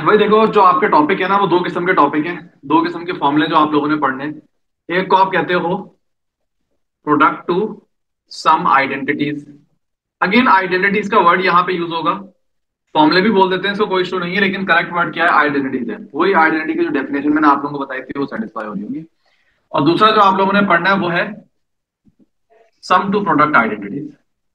भाई देखो, जो आपके टॉपिक है ना, वो दो किस्म के टॉपिक हैं। दो किस्म के फॉर्मूले जो आप लोगों ने पढ़ने हैं। एक को आप कहते हो product to sum identities. Again identities का वर्ड यहाँ पे यूज होगा। फॉर्मूले भी बोल देते हैं, इसको कोई इशू नहीं है, लेकिन करेक्ट वर्ड क्या है? आइडेंटिटीज है। वही आइडेंटिटी की जो डेफिनेशन मैंने आप लोगों को बताई थी वो सेटिस्फाई हो रही होगी। और दूसरा जो आप लोगों ने पढ़ना है वो है सम टू प्रोडक्ट आइडेंटिटीज।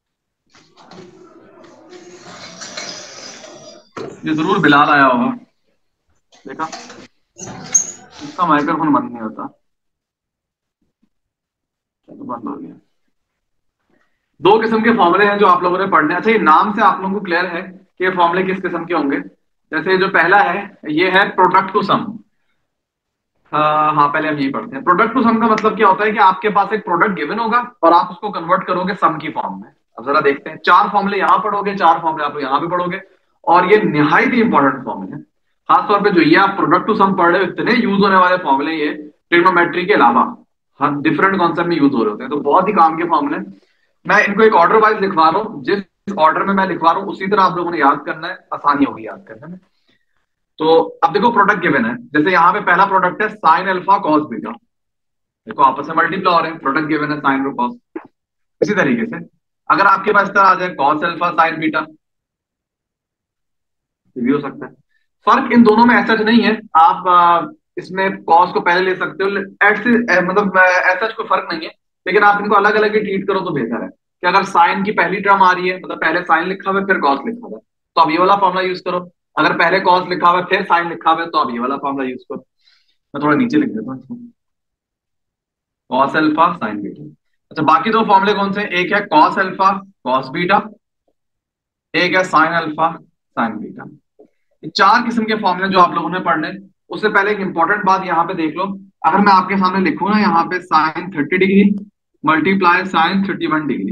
ये जरूर बिलाल आया होगा। देखा, इसका माइक्रोफोन बंद नहीं होता। चलो, बंद हो गया। दो किस्म के फॉर्मूले हैं जो आप लोगों ने पढ़ने हैं। अच्छा, ये नाम से आप लोगों को क्लियर है कि ये फॉर्मूले किस किस्म के होंगे? जैसे जो पहला है, ये है प्रोडक्ट टू सम। हाँ, पहले हम यही पढ़ते हैं। प्रोडक्ट टू सम का मतलब क्या होता है कि आपके पास एक प्रोडक्ट गिवन होगा और आप उसको कन्वर्ट करोगे सम की फॉर्म में। अब जरा देखते हैं, चार फॉर्मूले यहाँ पढ़ोगे, चार फॉर्मूले आप यहाँ भी पढ़ोगे, और ये निहायत ही इंपॉर्टेंट फॉर्मूले है। खासतौर पे जो ये आप प्रोडक्ट टू सम पढ़ रहे हो, इतने यूज होने वाले फॉर्मूले ये ट्रिग्नोमेट्री के अलावा हर डिफरेंट कॉन्सेप्ट में यूज हो रहे होते हैं, तो बहुत ही काम के फॉर्मूले। मैं इनको एक ऑर्डर वाइज लिखवा रहा हूँ। जिस ऑर्डर में मैं लिखवा रहा हूँ उसी तरह आप लोगों ने याद करना है, आसानी होगी याद करने में। तो अब देखो, प्रोडक्ट गिवन है। जैसे यहाँ पे पहला प्रोडक्ट है साइन अल्फा कॉस बीटा। देखो, आपस में मल्टीप्लाई हो रहे हैं। प्रोडक्ट गिवन है साइन और कॉस। इसी तरीके से अगर आपके पास इस तरह आ जाए कॉस अल्फा साइन बीटा, ये भी हो सकता है। फर्क इन दोनों में ऐसा नहीं है। आप इसमें कॉस को पहले ले सकते हो। मतलब ऐसा कोई फर्क नहीं है, लेकिन आप इनको अलग अलग ही ट्रीट करो तो बेहतर है। कि अगर साइन की पहली टर्म आ रही है, मतलब पहले साइन लिखा हुआ है फिर कॉस लिखा हुआ है, तो आप ये वाला फॉर्मूला यूज करो। अगर पहले कॉस लिखा हुआ है फिर साइन लिखा हुआ है, तो आप ये वाला फॉर्मूला यूज करो। मैं थोड़ा नीचे लिख देता हूँ, कॉस अल्फा साइन बीटा। अच्छा, बाकी दो फॉर्मूले कौन से हैं? एक है कॉस अल्फा कॉस बीटा, एक है साइन अल्फा साइन बीटा। ये चार किस्म के फॉर्मूले जो आप लोगों ने पढ़ने हैं। उससे पहले एक इंपॉर्टेंट बात यहाँ पे देख लो। अगर मैं आपके सामने लिखूं ना, यहाँ पे sine 30 degree multiply sine 31 degree,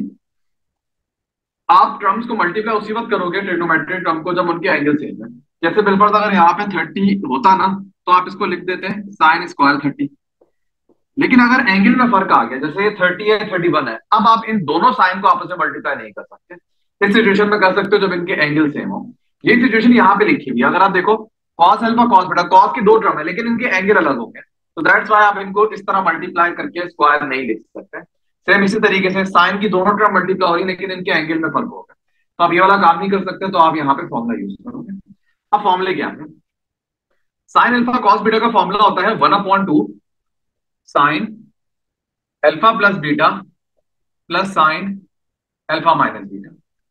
आप टर्म्स को मल्टीप्लाई उसी वक्त करोगे ट्रिग्नोमेट्रिक टर्म को जब उनके एंगल सेम है। जैसे बिल्कुल अगर यहाँ पे 30 होता ना, तो आप इसको लिख देते हैं साइन स्क्वायर 30। लेकिन अगर एंगल में फर्क आ गया, जैसे ये 30 है 31 है, अब आप इन दोनों साइन को आपस में मल्टीप्लाई नहीं कर सकते। इस सिचुएशन में कर सकते हो जब इनके एंगल सेम हो। ये सिचुएशन यहाँ पे लिखी हुई है। अगर आप देखो, cos alpha cos beta, cos की दो टर्म है लेकिन इनके एंगल अलग हो गए, तो दैट्स व्हाई आप इनको इस तरह मल्टीप्लाई करके स्क्वायर नहीं लिख सकते। सेम इसी तरीके से साइन की दोनों टर्म मल्टीप्लाई हो रही है लेकिन इनके एंगल में फर्क होगा, तो आप ये वाला काम नहीं कर सकते, तो आप यहाँ पे फॉर्मूला यूज करोगे। अब फॉर्मूले क्या है? साइन अल्फा कॉस बीटा का फॉर्मूला होता है 1/2 sine alpha plus beta plus sine alpha minus beta.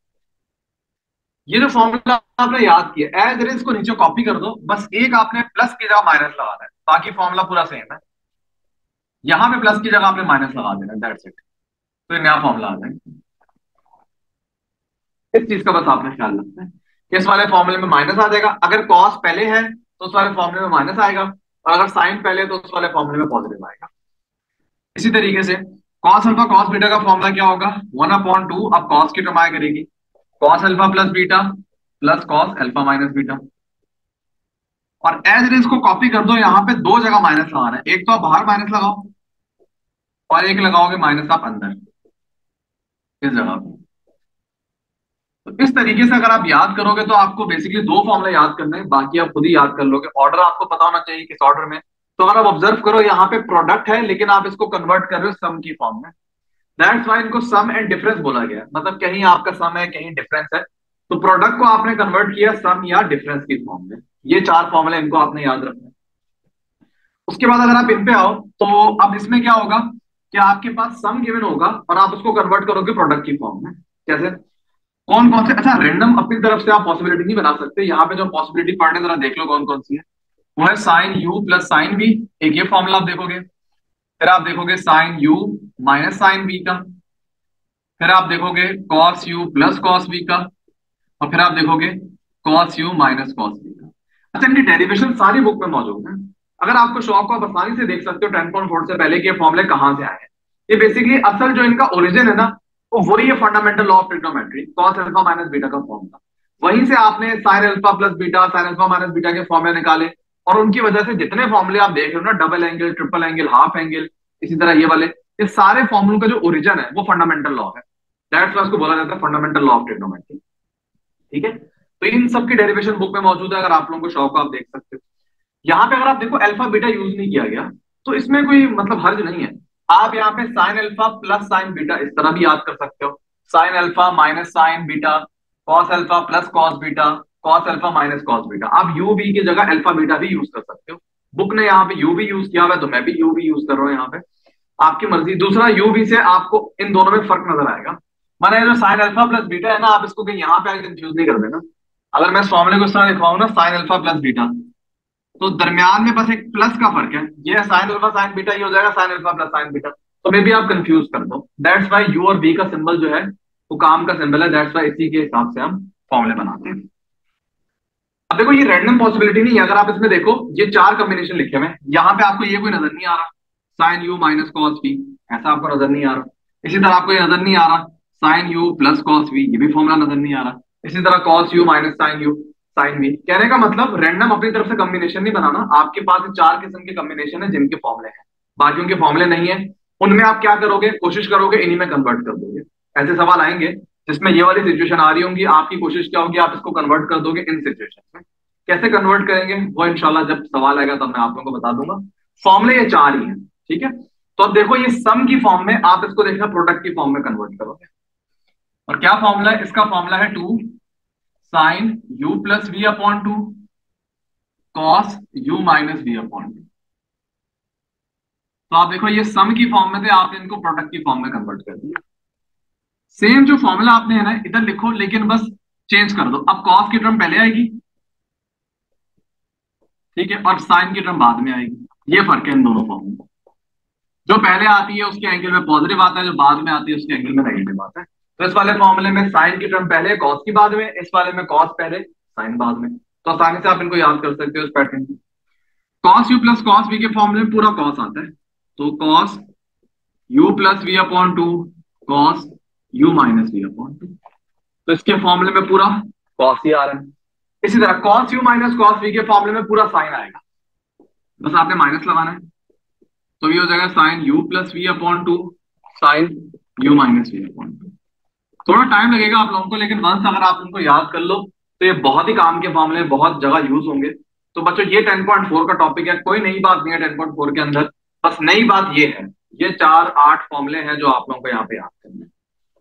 ये जो फॉर्मूला आपने याद किया एज इट इज, इसको नीचे कॉपी कर दो। बस एक आपने प्लस की जगह माइनस लगाना है, बाकी फॉर्मूला पूरा सेम है। यहां पे प्लस की जगह आपने माइनस लगा देना, दैट्स इट। तो ये नया फॉर्मूला आ जाएगा। इस चीज का बस आपने ख्याल रखना है कि इस वाले फॉर्मूले में माइनस आ जाएगा। अगर कॉस पहले है तो उस वाले फॉर्मूले में माइनस आएगा, और अगर साइन पहले है तो उस वाले फॉर्मूले में पॉजिटिव आएगा। इसी तरीके से कॉस अल्फा कॉस बीटा का फॉर्मूला क्या होगा? 1/2। अब कॉस की टर्म आया करेगी cos alpha plus beta plus cos alpha minus beta, और एज इट इज को कॉपी कर दो। यहां पे दो जगह माइनस लगाना है, एक तो आप बाहर माइनस लगाओ और एक लगाओगे माइनस आप अंदर इस जगह पे। तो इस तरीके से अगर आप याद करोगे तो आपको बेसिकली दो फॉर्मूले याद करने हैं, बाकी आप खुद ही याद कर लोगे। ऑर्डर आपको पता होना चाहिए किस ऑर्डर में। तो अगर आप ऑब्जर्व करो, यहाँ पे प्रोडक्ट है लेकिन आप इसको कन्वर्ट कर रहे हो सम की फॉर्म में। दैट्स व्हाई इनको सम एंड डिफरेंस बोला गया है। मतलब कहीं आपका सम है कहीं डिफरेंस है, तो प्रोडक्ट को आपने कन्वर्ट किया सम या डिफरेंस की फॉर्म में। ये चार फॉर्मूले इनको आपने याद रखना है। उसके बाद अगर आप इन पे आओ, तो अब इसमें क्या होगा कि आपके पास सम गिवन होगा और आप उसको कन्वर्ट करोगे प्रोडक्ट की फॉर्म में। कैसे? कौन कौन से? अच्छा, रैंडम अपनी तरफ से आप पॉसिबिलिटी नहीं बना सकते। यहाँ पे जो पॉसिबिलिटी पढ़ने जरा देख लो कौन कौन सी है। वो है sine u plus sine b, एक ये फॉर्मूला आप देखोगे। फिर आप देखोगे sine you minus sine b का। फिर आप देखोगे cos u plus cos b का। और फिर आप देखोगे cos u minus cos b का। अच्छा, इनकी डेरिवेशन सारी बुक में मौजूद है। अगर आपको शौक हो आप आसानी से देख सकते हो 10.4 से पहले के फॉर्मूले कहां से आए हैं। ये बेसिकली असल जो इनका ओरिजिन है ना, वो वही है fundamental law of trigonometry, cos alpha minus beta का फॉर्मूला। वहीं से आपने sine alpha plus beta sine alpha minus beta के फॉर्मूले निकाले, और उनकी वजह से जितने फॉर्मूले आप देख रहे हो ना, double angle triple angle half angle, इसी तरह ये वाले, ये सारे फॉर्मूलों का जो ओरिजिन है वो फंडामेंटल लॉ है। दैट्स वाई उसको बोला जाता है फंडामेंटल लॉ ऑफ ट्रिग्नोमेट्री। ठीक है? तो इन सब की डेरिवेशन बुक में मौजूद है, अगर आप लोगों को शौक हो आप देख सकते हो। यहाँ पे अगर आप देखो अल्फा बीटा यूज नहीं किया गया, तो इसमें कोई मतलब हर्ज नहीं है। आप यहाँ पे sine alpha plus sine beta इस तरह भी याद कर सकते हो, sine alpha minus sine beta, cos alpha plus cos beta, cos alpha minus cos beta. आप यू बी की जगह अल्फा बीटा भी यूज कर सकते हो। बुक ने यहाँ पे यू भी यूज किया हुआ है, तो मैं भी यू भी यूज कर रहा हूँ यहाँ पे, आपकी मर्जी। दूसरा यू बी से आपको इन दोनों में फर्क नजर आएगा। माना जो साइन अल्फा प्लस बीटा है ना, आप इसको कहीं यहाँ पे कंफ्यूज नहीं कर देना। अगर मैं इस फॉर्मूले को इस तरह लिखवाऊं ना, साइन अल्फा प्लस बीटा, तो दरमियान में बस एक प्लस का फर्क है, ये साइन अल्फा साइन बीटा, ये हो जाएगा sine alpha plus sine beta. तो मे भी आप कंफ्यूज कर दो, दैट्स वाई यू और बी का सिंबल जो है वो काम का सिंबल है, दैट्स वाई इसी के हिसाब से हम फॉर्मूले बनाते हैं। अब देखो ये रैंडम पॉसिबिलिटी नहीं है, अगर आप इसमें देखो ये चार कॉम्बिनेशन लिखे हुए हैं, यहाँ पे आपको ये कोई नजर नहीं आ रहा sine you minus cos v, ऐसा आपको नजर नहीं आ रहा। इसी तरह आपको ये नजर नहीं आ रहा sine u plus cos v, ये भी फॉर्मूला नजर नहीं आ रहा। इसी तरह cos u minus sine u sine v. कहने का मतलब रैंडम अपनी तरफ से कॉम्बिनेशन नहीं बनाना, आपके पास चार किस्म के कॉम्बिनेशन है जिनके फॉर्मूले हैं, बाकियों के फॉर्मूले नहीं है। उनमें आप क्या करोगे, कोशिश करोगे इन्हीं में कन्वर्ट कर दोगे। ऐसे सवाल आएंगे जिसमें ये वाली सिचुएशन आ रही होंगी, आपकी कोशिश क्या होगी, आप इसको कन्वर्ट कर दोगे इन सिचुएशन में। कैसे कन्वर्ट करेंगे वो इंशाल्लाह जब सवाल आएगा तब मैं आप लोगों को बता दूंगा। फॉर्मूले ये चार ही हैं, ठीक है। तो अब देखो ये सम की फॉर्म में, आप इसको देखना प्रोडक्ट की फॉर्म में कन्वर्ट करोगे। और क्या फॉर्मूला है इसका, फॉर्मूला है two sine u plus v upon two cos u minus v upon two. तो आप देखो ये सम की फॉर्म में थे, आपने इनको प्रोडक्ट की फॉर्म में कन्वर्ट कर दिया। सेम जो फॉर्मूला आपने है ना इधर लिखो, लेकिन बस चेंज कर दो। अब कॉस की टर्म पहले आएगी, ठीक है, और साइन की टर्म बाद में आएगी। ये फर्क है इन दोनों फॉर्म में, जो पहले आती है उसके एंगल में पॉजिटिव आता है, जो बाद में आती है उसके एंगल में नेगेटिव आता है। तो इस वाले फॉर्मूले में साइन की टर्म पहले कॉस की बाद में, इस वाले में कॉस पहले साइन बाद में। तो आसानी से आप इनको याद कर सकते हो इस पैटर्न को। Cos u plus cos v के फॉर्मूले में पूरा कॉस आता है, तो cos u plus v upon two cos u minus v upon two. तो इसके फॉर्मूले में पूरा कॉस ही आ रहा है। इसी तरह cos u minus cos v के फॉर्मूले में पूरा साइन आएगा, बस आपने माइनस लगाना है। तो ये हो जाएगा sine u plus v upon two sine you minus v upon two. थोड़ा टाइम लगेगा आप लोगों को, लेकिन वंस अगर आप उनको याद कर लो तो ये बहुत ही काम के फॉर्मूले बहुत जगह यूज होंगे। तो बच्चों ये 10.4 का टॉपिक है, कोई नई बात नहीं है 10.4 के अंदर। बस नई बात ये है, ये 4-8 फॉर्मूले हैं जो आप लोगों को यहाँ पे याद करने हैं।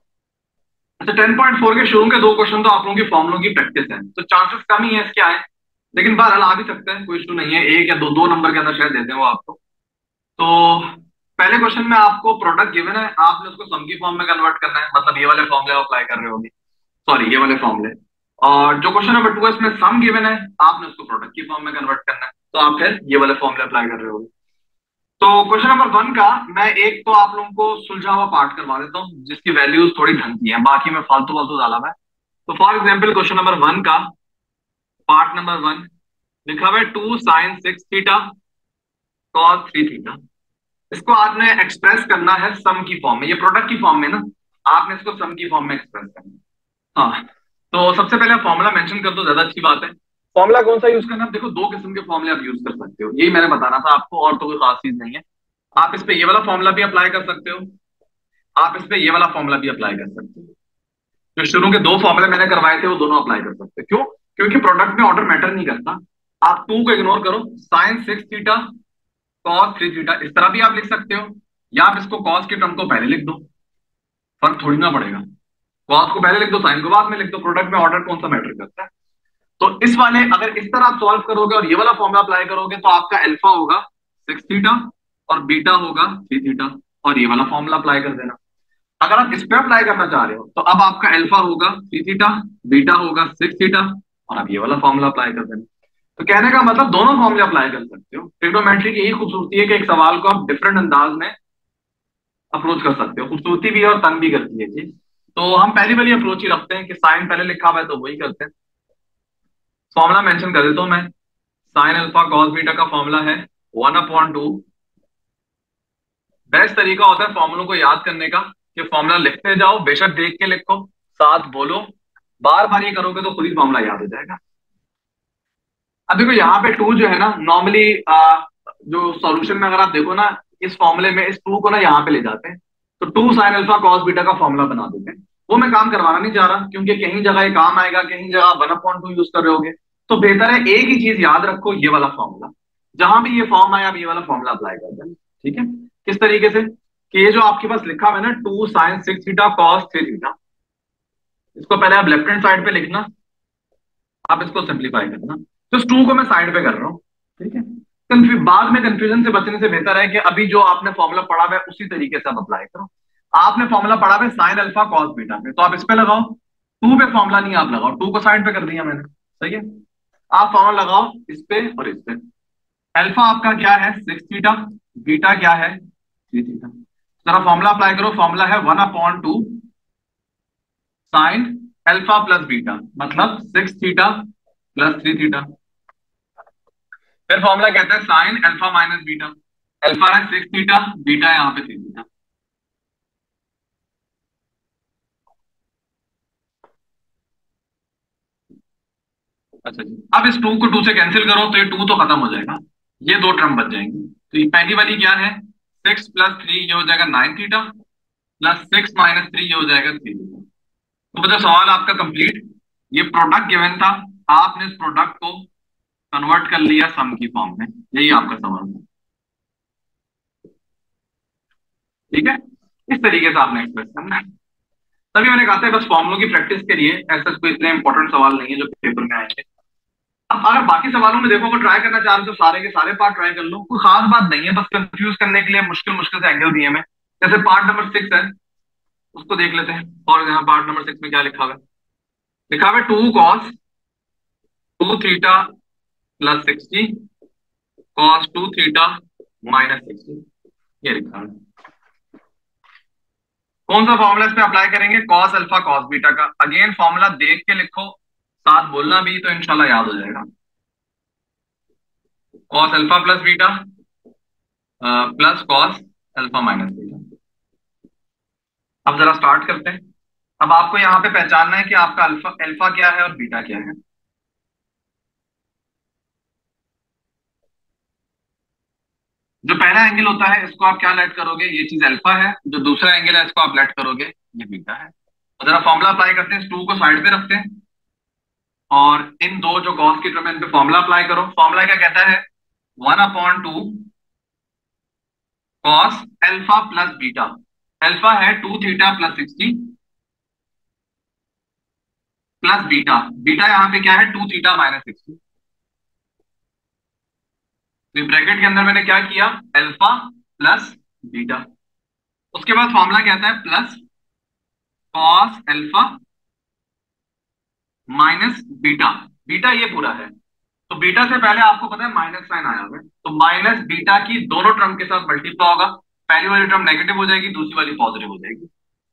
अच्छा 10.4 के शुरू के दो क्वेश्चन तो आप लोगों की फॉर्मुलों की प्रैक्टिस है, तो चांसेस कम ही है इसके आए, लेकिन बहरहाल आ भी सकते हैं, कोई इशू नहीं है। एक या दो दो नंबर के अंदर शायद देते हैं वो आपको। तो पहले क्वेश्चन में आपको प्रोडक्ट गिवन है, आपने उसको सम की फॉर्म में कन्वर्ट करना है, मतलब ये वाले फॉर्मूले अप्लाई कर रहे होंगे, सॉरी ये वाले फॉर्मूले। और जो क्वेश्चन नंबर 2 है इसमें सम गिवन है, आपने उसको प्रोडक्ट की फॉर्म में कन्वर्ट करना है, तो आप फिर ये वाले फॉर्मूले अप्लाई कर रहे होंगे। तो क्वेश्चन नंबर 1 का मैं एक तो आप लोगों को सुलझा हुआ पार्ट करवा देता हूँ जिसकी वैल्यूज थोड़ी ढंग की है, बाकी में फालतू फालतू डाला हुआ है। तो फॉर एग्जाम्पल क्वेश्चन नंबर 1 का पार्ट नंबर 1 लिखा हुआ है 2 साइन 6 थीटा कॉस 3 थीटा। इसको आपने एक्सप्रेस करना है सम की फॉर्म में, ये प्रोडक्ट की फॉर्म में ना, आपने इसको सम की फॉर्म में एक्सप्रेस करना है। हाँ तो सबसे पहले फॉर्मूला मेंशन कर दो, ज्यादा अच्छी बात है। फॉर्मूला कौन सा यूज करना है, देखो दो किस्म के फॉर्मूले आप यूज कर सकते हो, यही मैंने बताना था आपको, और तो कोई खास चीज नहीं है। आप इस पे ये वाला फॉर्मूला भी अप्लाई कर सकते हो, आप इस पे ये वाला फॉर्मूला भी अप्लाई कर सकते हो। जो शुरू के दो फॉर्मूले मैंने करवाए थे वो दोनों अप्लाई कर सकते हो। क्यों? क्योंकि प्रोडक्ट में ऑर्डर मैटर नहीं करता। आप 2 को इग्नोर करो, साइन 6 थीटा कॉस 3 थीटा इस तरह भी आप लिख सकते हो, या आप इसको कॉस की टर्म को पहले लिख दो, फर्क थोड़ी ना पड़ेगा। कॉस को पहले लिख दो, साइन को बाद में लिख दो, प्रोडक्ट में ऑर्डर कौन सा मैटर करता है। तो इस वाले अगर इस तरह आप सॉल्व करोगे और ये वाला फॉर्मूला अप्लाई करोगे तो आपका अल्फा होगा 6 थीटा और बीटा होगा 3 थीटा, और ये वाला फॉर्मूला अप्लाई कर देना। अगर आप इस पे अप्लाई करना चाह रहे हो तो अब आपका अल्फा होगा 3 थीटा, बीटा होगा 6 थीटा, और आप ये वाला फॉर्मूला अप्लाई कर देना। तो कहने का मतलब दोनों फॉर्मूले अप्लाई कर सकते हो। ट्रिग्नोमेट्री की यही खूबसूरती है कि एक सवाल को आप डिफरेंट अंदाज में अप्रोच कर सकते हो, खूबसूरती भी है और तंग भी करती है चीज। तो हम पहली वाली अप्रोच ही रखते हैं कि साइन पहले लिखा हुआ है तो वही करते हैं। फॉर्मूला मेंशन कर देता हूं मैं, साइन अल्फा कॉस बीटा का फॉर्मूला है 1/2। बेस्ट तरीका होता है फॉर्मूलों को याद करने का कि फॉर्मूला लिखते जाओ, बेशक देख के लिखो, साथ बोलो, बार बार ये करोगे तो खुद ही फॉर्मूला याद हो जाएगा। अब देखो यहाँ पे 2 जो है ना, नॉर्मली जो सॉल्यूशन में अगर आप देखो ना, इस फॉर्मूले में इस 2 को ना यहाँ पे ले जाते हैं, तो 2 साइन अल्फा कॉस बीटा का फॉर्मूला बना देते हैं। वो मैं काम करवाना नहीं चाह रहा, क्योंकि कहीं जगह ये काम आएगा, कहीं जगह 1/2 यूज कर रहे होगे। तो बेहतर है एक ही चीज याद रखो, ये वाला फॉर्मूला, जहां भी ये फॉर्म आया आप ये वाला फॉर्मूला अप्लाई कर देना। ठीक है। किस तरीके से कि ये जो आपके पास लिखा हुआ है ना, 2 sin 6 थीटा कॉस 3 थीटा, इसको पहले आप लेफ्ट हैंड साइड पे लिखना, आप इसको सिंप्लीफाई करना। तो इस 2 को मैं साइड पे कर रहा हूँ। ठीक है। बाद में कंफ्यूजन से बचने से बेहतर है कि अभी जो आपने फॉर्मूला पढ़ा हुआ है उसी तरीके से आप अप्लाई करो। आपने फॉर्मूला पढ़ा हुआ है साइन अल्फा कॉस बीटा पे, तो आप इस पे लगाओ। 2 पे फॉर्मूला नहीं आप लगाओ, 2 को साइड पे कर दिया मैंने। सही है। आप फॉर्मूला लगाओ इस पे और इस पे। अल्फा आपका क्या है 6 थीटा, बीटा क्या है 3 थीटा। जरा फॉर्मूला अप्लाई करो, फॉर्मूला है 1/2 साइन अल्फा प्लस बीटा, मतलब 6 थीटा प्लस 3 थीटा। फिर फॉर्मूला कहता है sine alpha minus beta. Alpha है 6 थीटा, बीटा है यहाँ पे 3 थीटा। अच्छा जी, अब इस 2 को 2 से कैंसिल करो तो ये 2 तो खत्म हो जाएगा, ये 2 टर्म बच जाएंगे। तो ये पहली वाली क्या है 6 + 3, ये हो जाएगा 9 थीटा, प्लस 6 - 3 ये हो जाएगा 3 थीटा। तो मतलब सवाल आपका कंप्लीट। ये प्रोडक्ट गिवन था, आपने इस प्रोडक्ट को कन्वर्ट कर लिया सम की फॉर्म में, यही आपका सवाल है। ठीक है। इस तरीके से आपने एक्सप्रेस करना है। तभी मैंने कहा था बस फॉर्मुलों की प्रैक्टिस के लिए, ऐसा कोई इतने इंपॉर्टेंट सवाल नहीं है जो पेपर में आएंगे। अब अगर बाकी सवालों में देखो, अगर ट्राई करना चाह रहे हो तो सारे के सारे पार्ट ट्राई कर लो, कोई खास बात नहीं है, बस कंफ्यूज करने के लिए मुश्किल मुश्किल से एंगल दिए मैं। जैसे पार्ट नंबर 6 है, उसको देख लेते हैं। और यहाँ पार्ट नंबर 6 में क्या लिखा हुआ है, लिखा हुआ है 2 cos 2 थीटा + 60 cos 2 थीटा - 60, ये लिखा है। कौन सा फॉर्मूला इस पे अप्लाई करेंगे, कॉस अल्फा कॉस बीटा का। अगेन फॉर्मूला देख के लिखो, साथ बोलना भी, तो इंशाल्लाह याद हो जाएगा। Cos alpha plus beta plus cos alpha minus beta. अब जरा स्टार्ट करते हैं। अब आपको यहां पे पहचानना है कि आपका अल्फा अल्फा क्या है और बीटा क्या है। जो पहला एंगल होता है इसको आप क्या लेट करोगे, ये चीज अल्फा है। जो दूसरा एंगल है इसको आप लेट करोगे, ये बीटा है। तो जरा फॉर्मूला अप्लाई करते हैं, इस 2 को साइड पे रखते हैं और इन दो जो गॉस की टर्म है इन पे फॉर्मूला अप्लाई करो। फॉर्मूला क्या कहता है 1/2 cos alpha plus beta. Alpha है 2 थीटा + 60 प्लस बीटा, बीटा यहां पे क्या है 2 थीटा - 60। तो ब्रैकेट के अंदर मैंने क्या किया अल्फा प्लस बीटा। उसके बाद फॉर्मूला कहता है plus cos alpha minus beta. Beta ये पूरा है, तो बीटा से पहले आपको पता है माइनस साइन आया हुआ है, तो माइनस बीटा की दोनों टर्म के साथ मल्टीप्लाई होगा। पहली वाली टर्म नेगेटिव हो जाएगी, दूसरी वाली पॉजिटिव हो जाएगी।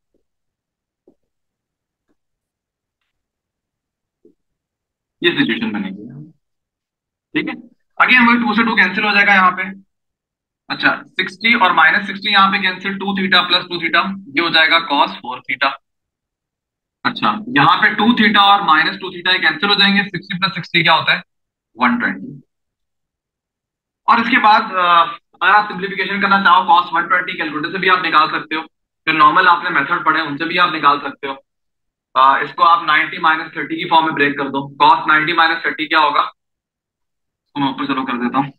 ये सिचुएशन बनेगी। ठीक है। अगेन वही 2 से 2 कैंसिल हो जाएगा यहाँ पे। अच्छा 60 और -60 यहाँ पे कैंसिल, 2 थीटा + 2 थीटा, ये हो जाएगा cos 4 थीटा। अच्छा यहाँ पे 2 थीटा और -2 थीटा कैंसिल हो जाएंगे, 60 + 60 क्या होता है 120। और इसके बाद अगर आप सिंप्लीफिकेशन करना चाहो cos 120 कैलकुलेटर से भी आप निकाल सकते हो, जो नॉर्मल आपने मेथड पढ़े हैं उनसे भी आप निकाल सकते हो। इसको आप 90 - 30 की फॉर्म में ब्रेक कर दो। cos 90 - 30 क्या होगा, इसको मैं ऊपर चलो कर देता हूँ।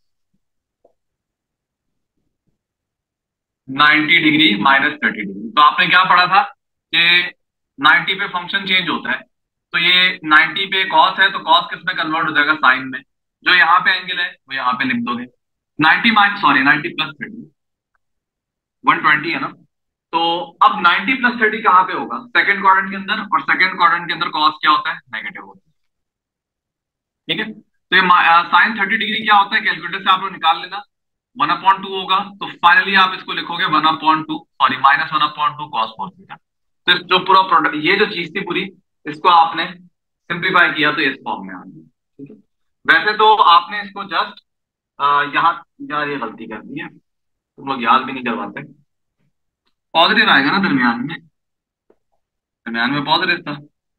90 डिग्री -30 डिग्री। तो आपने क्या पढ़ा था कि 90 पे फंक्शन चेंज होता है, तो ये 90 पे कॉस है तो कॉस किस में कन्वर्ट हो जाएगा साइन में। जो यहाँ पे एंगल है वो यहाँ पे लिख दोगे। 90 माइनस सॉरी 90 + 30 120 है ना। तो अब 90 + 30 कहाँ पे होगा, सेकंड क्वाड्रेंट के अंदर, और सेकंड क्वाड्रेंट के अंदर कॉस क्या होता है नेगेटिव होता है। ठीक है। तो ये साइन 30 डिग्री क्या होता है कैलकुलेटर से आप लोग निकाल लेना, 1/2 होगा। तो फाइनली आप इसको लिखोगे 1/2 सॉरी -1/2 cos 4 थीटा। तो जो पूरा प्रोडक्ट ये जो चीज थी पूरी, इसको आपने सिंप्लीफाई किया तो इस फॉर्म में आ गई। ठीक है। वैसे तो आपने इसको जस्ट यहाँ यार ये गलती कर दी है, तुम लोग याद भी नहीं करवाते। पॉजिटिव आएगा ना दरमियान में, दरमियान में पॉजिटिव था,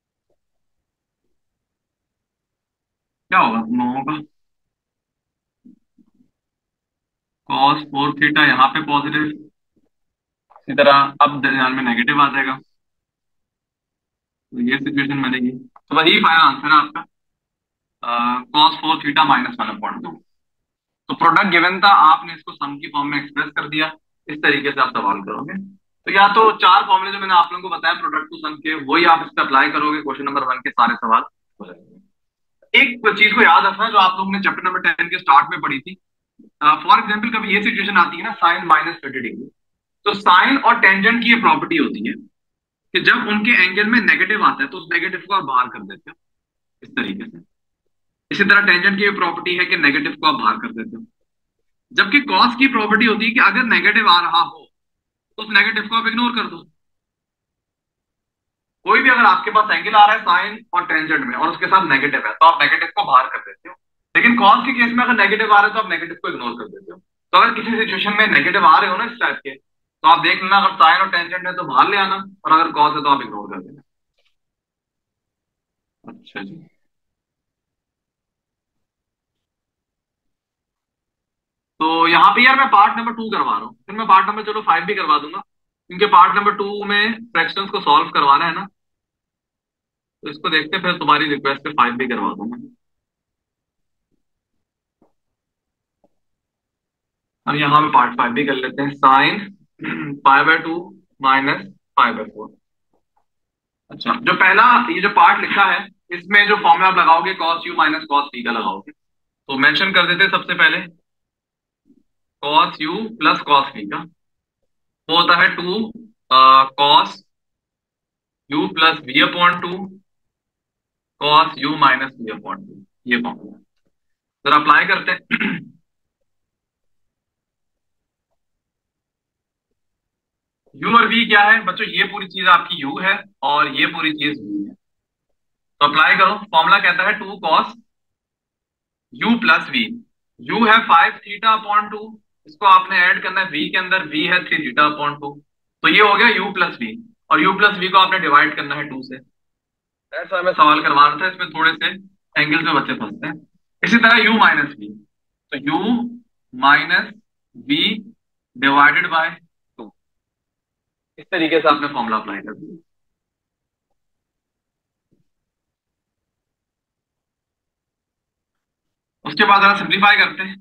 क्या होगा 9 होगा। cos 4 थीटा यहाँ पे पॉजिटिव, इसी तरह अब दरमियान में नेगेटिव आ जाएगा। तो ये सिचुएशन बनेगी, तो वही फाइनल आंसर है आपका, कॉस 4 थीटा माइनस 1/2। तो प्रोडक्ट गिवन था, आपने इसको सम की फॉर्म में एक्सप्रेस कर दिया। इस तरीके से आप सवाल करोगे। तो या तो चार फॉर्मूले जो मैंने आप लोगों को बताया प्रोडक्ट टू सम के, वही आप इस पर अप्लाई करोगे, क्वेश्चन नंबर 1 के सारे सवाल हो जाएंगे। एक चीज को याद रखना जो आप लोगों ने चैप्टर नंबर 10 के स्टार्ट में पढ़ी थी। फॉर एग्जाम्पल कभी ये सिचुएशन आती है ना, साइन -30 डिग्री, तो साइन और टेंजेंट की ये प्रॉपर्टी होती है कि जब उनके एंगल में नेगेटिव आता है तो उस नेगेटिव को आप बाहर कर देते हो, इस तरीके से। इसी तरह टेंजेंट की प्रॉपर्टी है कि नेगेटिव को आप बाहर कर देते हो। जबकि कॉस की प्रॉपर्टी होती है कि अगर नेगेटिव आ रहा हो तो उस नेगेटिव को आप इग्नोर कर दो। कोई भी अगर आपके पास एंगल आ रहा है साइन और टेंजेंट में और उसके साथ नेगेटिव है तो आप नेगेटिव को बाहर कर देते हो। लेकिन कॉस के केस में अगर नेगेटिव आ रहा है तो आप नेगेटिव को इग्नोर कर देते हो। तो अगर किसी सिचुएशन में नेगेटिव आ रहे हो ना इस टाइप के, तो आप देख लेना, अगर साइन और टेंजेंट है तो बाहर ले आना, और अगर कॉस है तो आप इग्नोर कर देना। अच्छा जी। तो यहाँ पे यार मैं पार्ट नंबर 2 करवा रहा हूँ, फिर मैं पार्ट नंबर चलो 5 भी करवा दूंगा, क्योंकि पार्ट नंबर 2 में फ्रैक्शंस को सॉल्व करवाना है ना। तो इसको देखते हैं, फिर तुम्हारी रिक्वेस्ट पे 5 भी करवा दूंगा। अब यहाँ पे पार्ट 5 भी कर लेते हैं, साइन π/2 माइनस π/4। अच्छा, जो पहला ये जो पार्ट लिखा है, इसमें जो फॉर्मूला आप लगाओगे cos u minus cos t का लगाओगे। तो मेंशन कर देते हैं सबसे पहले, cos u plus cos t का, वो होता है 2 cos u plus v/2 cos u minus v/2, ये फॉर्मूला जरा अप्लाई करते हैं। यू और v क्या है बच्चों, ये पूरी चीज आपकी u है और ये पूरी चीज v है। तो अप्लाई करो, फॉर्मूला कहता है 2 cos u plus v। u है 5 थीटा/2, इसको आपने ऐड करना है v के अंदर, v है 3 थीटा/2। तो ये हो गया u प्लस v, और u प्लस v को आपने डिवाइड करना है 2 से। ऐसा मैं सवाल करवा रहा था, इसमें थोड़े से एंगल्स में बच्चे फंसते हैं। इसी तरह u माइनस v, तो u minus v divided by 2, इस तरीके से आपने फॉर्मूला अप्लाई कर दिया। उसके बाद जरा सिंप्लीफाई करते हैं।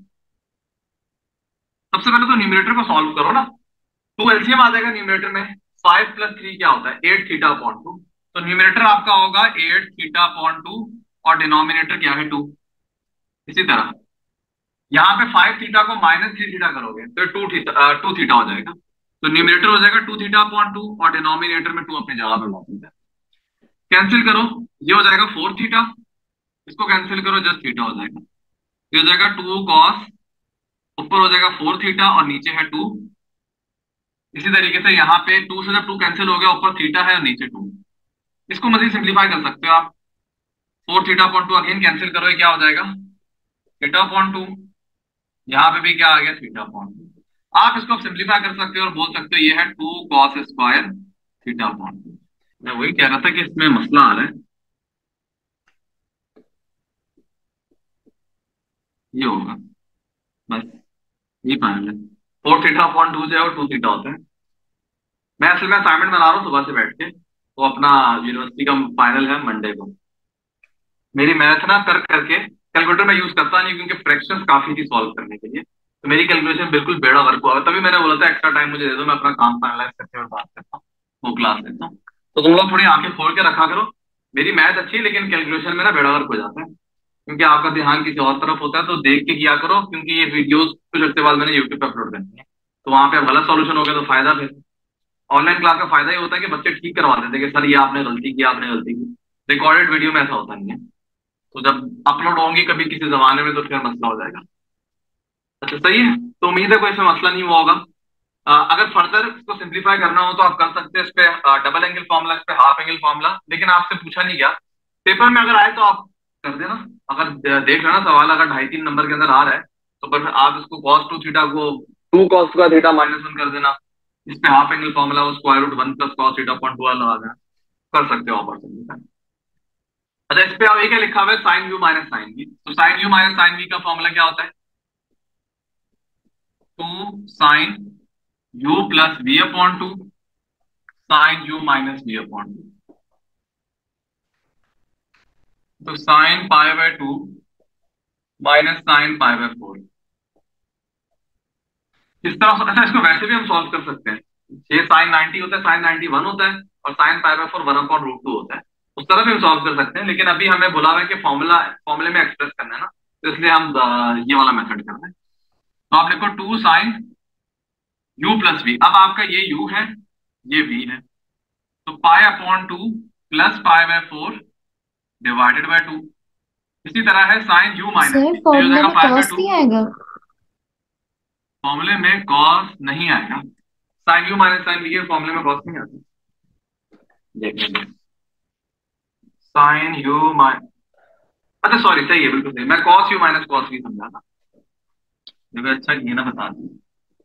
सबसे पहले तो न्यूमरेटर को सॉल्व करो ना, टू एलसीएम आ जाएगा न्यूमरेटर में। 5 + 3 क्या होता है, 8 थीटा/2। तो न्यूमरेटर आपका होगा 8 थीटा/2 और डिनोमिनेटर क्या है 2। इसी तरह यहाँ पे 5 थीटा को -3 थीटा करोगे तो 2 थीटा हो जाएगा। तो न्यूमरेटर हो जाएगा 2 थीटा/2 और डिनोमिनेटर में 2 अपनी जगह पे मौजूद है। कैंसिल करो, ये हो जाएगा 4 थीटा, इसको कैंसिल करो जस्ट थीटा हो जाएगा। ये हो जाएगा 2 कॉस, ऊपर हो जाएगा 4 थीटा और नीचे है 2। इसी तरीके से यहाँ पे 2 से जब 2 कैंसिल हो गया, ऊपर थीटा है और नीचे 2। इसको मजीद सिंप्लीफाई कर सकते हो आप। 4 थीटा/2 अगेन कैंसिल करो, ये क्या हो जाएगा थीटा/2। यहाँ पे भी क्या आ गया थीटा/2। आप इसको सिंप्लीफाई कर सकते हो और बोल सकते हो ये है 2 cos² थीटा/2। मैं वही कह रहा था कि इसमें मसला आ रहा है, ये होगा बस, ये फाइनल है। 4 थीटा/2 जो है वो 2 थीटा होता है। मैं असल में असाइनमेंट बना रहा हूँ सुबह से बैठ के, तो अपना यूनिवर्सिटी का फाइनल है मंडे को। मेरी मैथ ना कर करके कैलकुलेटर में यूज करता नहीं, क्योंकि फ्रैक्शंस काफी थी सॉल्व करने के लिए, तो मेरी कैलकुलेशन बिल्कुल बेड़ा गर्क हुआ। तभी मैंने बोला था एक्स्ट्रा टाइम मुझे दे दो, मैं अपना काम फाइनलाइज करके और बात करता हूँ, वो क्लास लेता हूँ। तो तुम लोग थोड़ी आंखें खोल के रखा करो। मेरी मैथ अच्छी है लेकिन कैलकुलेशन में ना बेड़ा गर्क हो जाता है, क्योंकि आपका ध्यान किसी और तरफ होता है। तो देख के किया करो, क्योंकि ये वीडियोस कुछ हफ्ते बाद मैंने यूट्यूब पे अपलोड करनी है, तो वहां पे गलत सॉल्यूशन हो गया तो फायदा फिर। ऑनलाइन क्लास का फायदा ये होता है कि बच्चे ठीक करवा देते हैं कि सर ये आपने गलती की, आपने गलती की। रिकॉर्डेड वीडियो में ऐसा होता नहीं है, तो जब अपलोड होंगी कभी किसी जमाने में तो फिर मसला हो जाएगा। अच्छा सही है, तो उम्मीद है कोई इसमें मसला नहीं हुआ होगा। अगर फर्दर इसको सिंप्लीफाई करना हो तो आप कर सकते हैं, इस पे डबल एंगल फॉर्मूला, इस पे हाफ एंगल फॉर्मूला, लेकिन आपसे पूछा नहीं गया। पेपर में अगर आए तो आप कर देना। अगर देख लेना सवाल अगर 2.5-3 नंबर के अंदर आ रहा है, तो फिर आप इसको cos 2 थीटा को 2 cos² -1 कर देना। इस पे हाफ एंगल फॉर्मूला वो √1 + cos थीटा/2 लगा देना, कर सकते हो आप सिंप्लीफाई। अच्छा, इस पे अब ये क्या लिखा हुआ है, sine you minus sign v. तो साइन यू माइनस साइन वी का फॉर्मूला क्या होता है, 2 sin u plus v/2 sine u minus v/2। तो sine pi by 2 minus sine pi by 4। इस तरह अच्छा, इसको वैसे भी हम सॉल्व कर सकते हैं। ये साइन 90 होता है, साइन 91 होता है, और साइन पाई बाय 4 1/√2 होता है। उस तरह भी हम सॉल्व कर सकते हैं, लेकिन अभी हमें बोला हुआ है कि फॉर्मूले में एक्सप्रेस करना है ना, तो इसलिए हम ये वाला मेथड कर रहे हैं। तो आप लिखो 2 साइन u प्लस वी। अब आपका ये u है, ये v है, तो pi plus pi by 4 divided by 2। इसी तरह है sine u minus sine v, तो ये हो फॉर्मूले जाएगा में पाई बाय कॉस 2। नहीं आएगा? फॉर्मूले में कॉस नहीं आएगा। Sine u minus sign v के फॉर्मूले में कॉस नहीं आता। देखिए साइन u माइनस, अच्छा सॉरी, सही है, बिल्कुल सही, मैं cos u minus cos v समझा था। देखो अच्छा ये ना बता दी।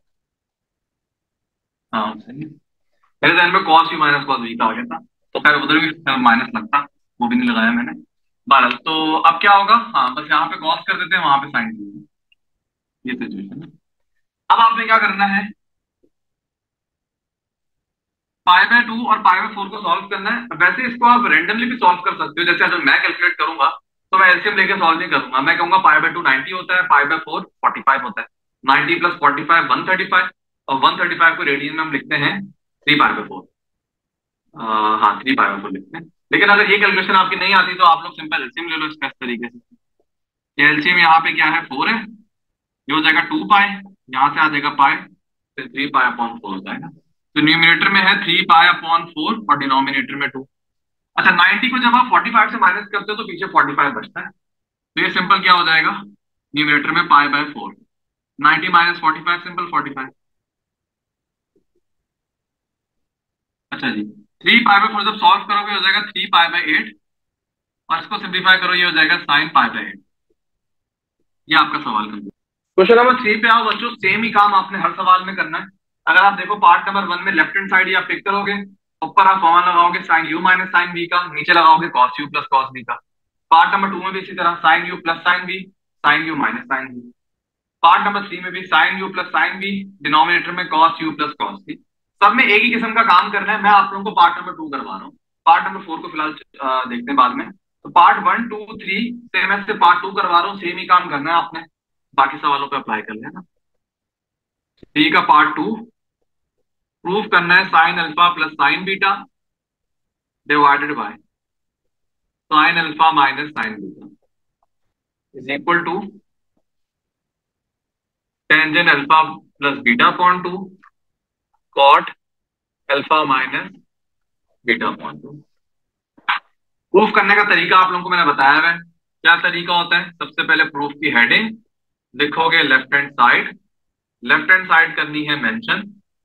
हाँ सही है। मेरे ध्यान में cos u minus cos v का आ गया था, तो खैर उधर भी माइनस लगता, वो भी नहीं लगाया मैंने। बहरहाल तो अब क्या होगा, हाँ बस यहाँ पे कॉस कर देते हैं, वहां पे साइन, ये सिचुएशन है। अब आपने क्या करना है, पाई बाय 2 और पाई बाय 4 को सॉल्व करना है। वैसे इसको आप रेंडमली भी सॉल्व कर सकते हो, जैसे अगर मैं कैलकुलेट करूंगा तो मैं एलसीएम लेके सॉल्व नहीं करूंगा। मैं कहूंगा पाई बाय 2 90 होता है, पाई बाय 4 45 होता है। 90 प्लस 45 135, और 135 को रेडियन में हम लिखते हैं 3 पाई बाय 4। हाँ 3 पाई बाय 4 लिखते हैं। लेकिन अगर ये कैलकुलेशन आपकी नहीं आती तो आप लोग सिंपल एलसीएम ले लो इसका इस तरीके से। एलसीएम यहाँ पे क्या है, 4 है, ये हो जाएगा 2 पाई, यहाँ से आ जाएगा पाई, फिर 3 पाई/4 हो जाएगा। तो न्यूमिनेटर में है 3 पाई/4 और डिनोमिनेटर में 2। अच्छा 90 को जब आप 45 से माइनस करते हो तो पीछे 45 बचता है, तो ये सिंपल क्या हो जाएगा, न्यूमिनेटर में पाई बाय 4, 90 माइनस 45 सिंपल 45। अच्छा जी, 3 पाई/4 जब सॉल्व करोगे हो जाएगा 3 पाई/8, और इसको सिंप्लीफाई करो ये हो जाएगा साइन पाई/8। ये आपका सवाल कर दिया। क्वेश्चन नंबर 3 पे आओ बच्चों, सेम ही काम आपने हर सवाल में करना है। अगर आप देखो पार्ट नंबर 1 में लेफ्ट हैंड साइड ही आप पिक करोगे, ऊपर आप फॉर्मूला लगाओगे sine you minus sine b का, नीचे लगाओगे cos u plus cos b का। पार्ट नंबर 2 में भी इसी तरह sine u plus sine b, sine you minus sine b. Part number 3 में भी sine u plus sine b, denominator में cos u plus cos b. सब में एक ही किस्म का काम करना है। मैं आप लोगों को पार्ट नंबर 2 करवा रहा हूँ, पार्ट नंबर 4 को फिलहाल देखते हैं बाद में। तो पार्ट 1 2 3 से मैं से पार्ट 2 करवा रहा हूँ, सेम ही काम करना है आपने, बाकी सवालों पे अप्लाई कर लेना। डी का पार्ट 2, प्रूफ करना है sine alpha plus sine beta divided by sine alpha minus sine beta is equal to tangent alpha plus beta upon 2 cot alpha minus beta upon 2। Proof करने का तरीका आप लोगों को मैंने बताया है। क्या तरीका होता है, सबसे पहले प्रूफ की हेडिंग लिखोगे left hand side, left hand side करनी है मेंशन।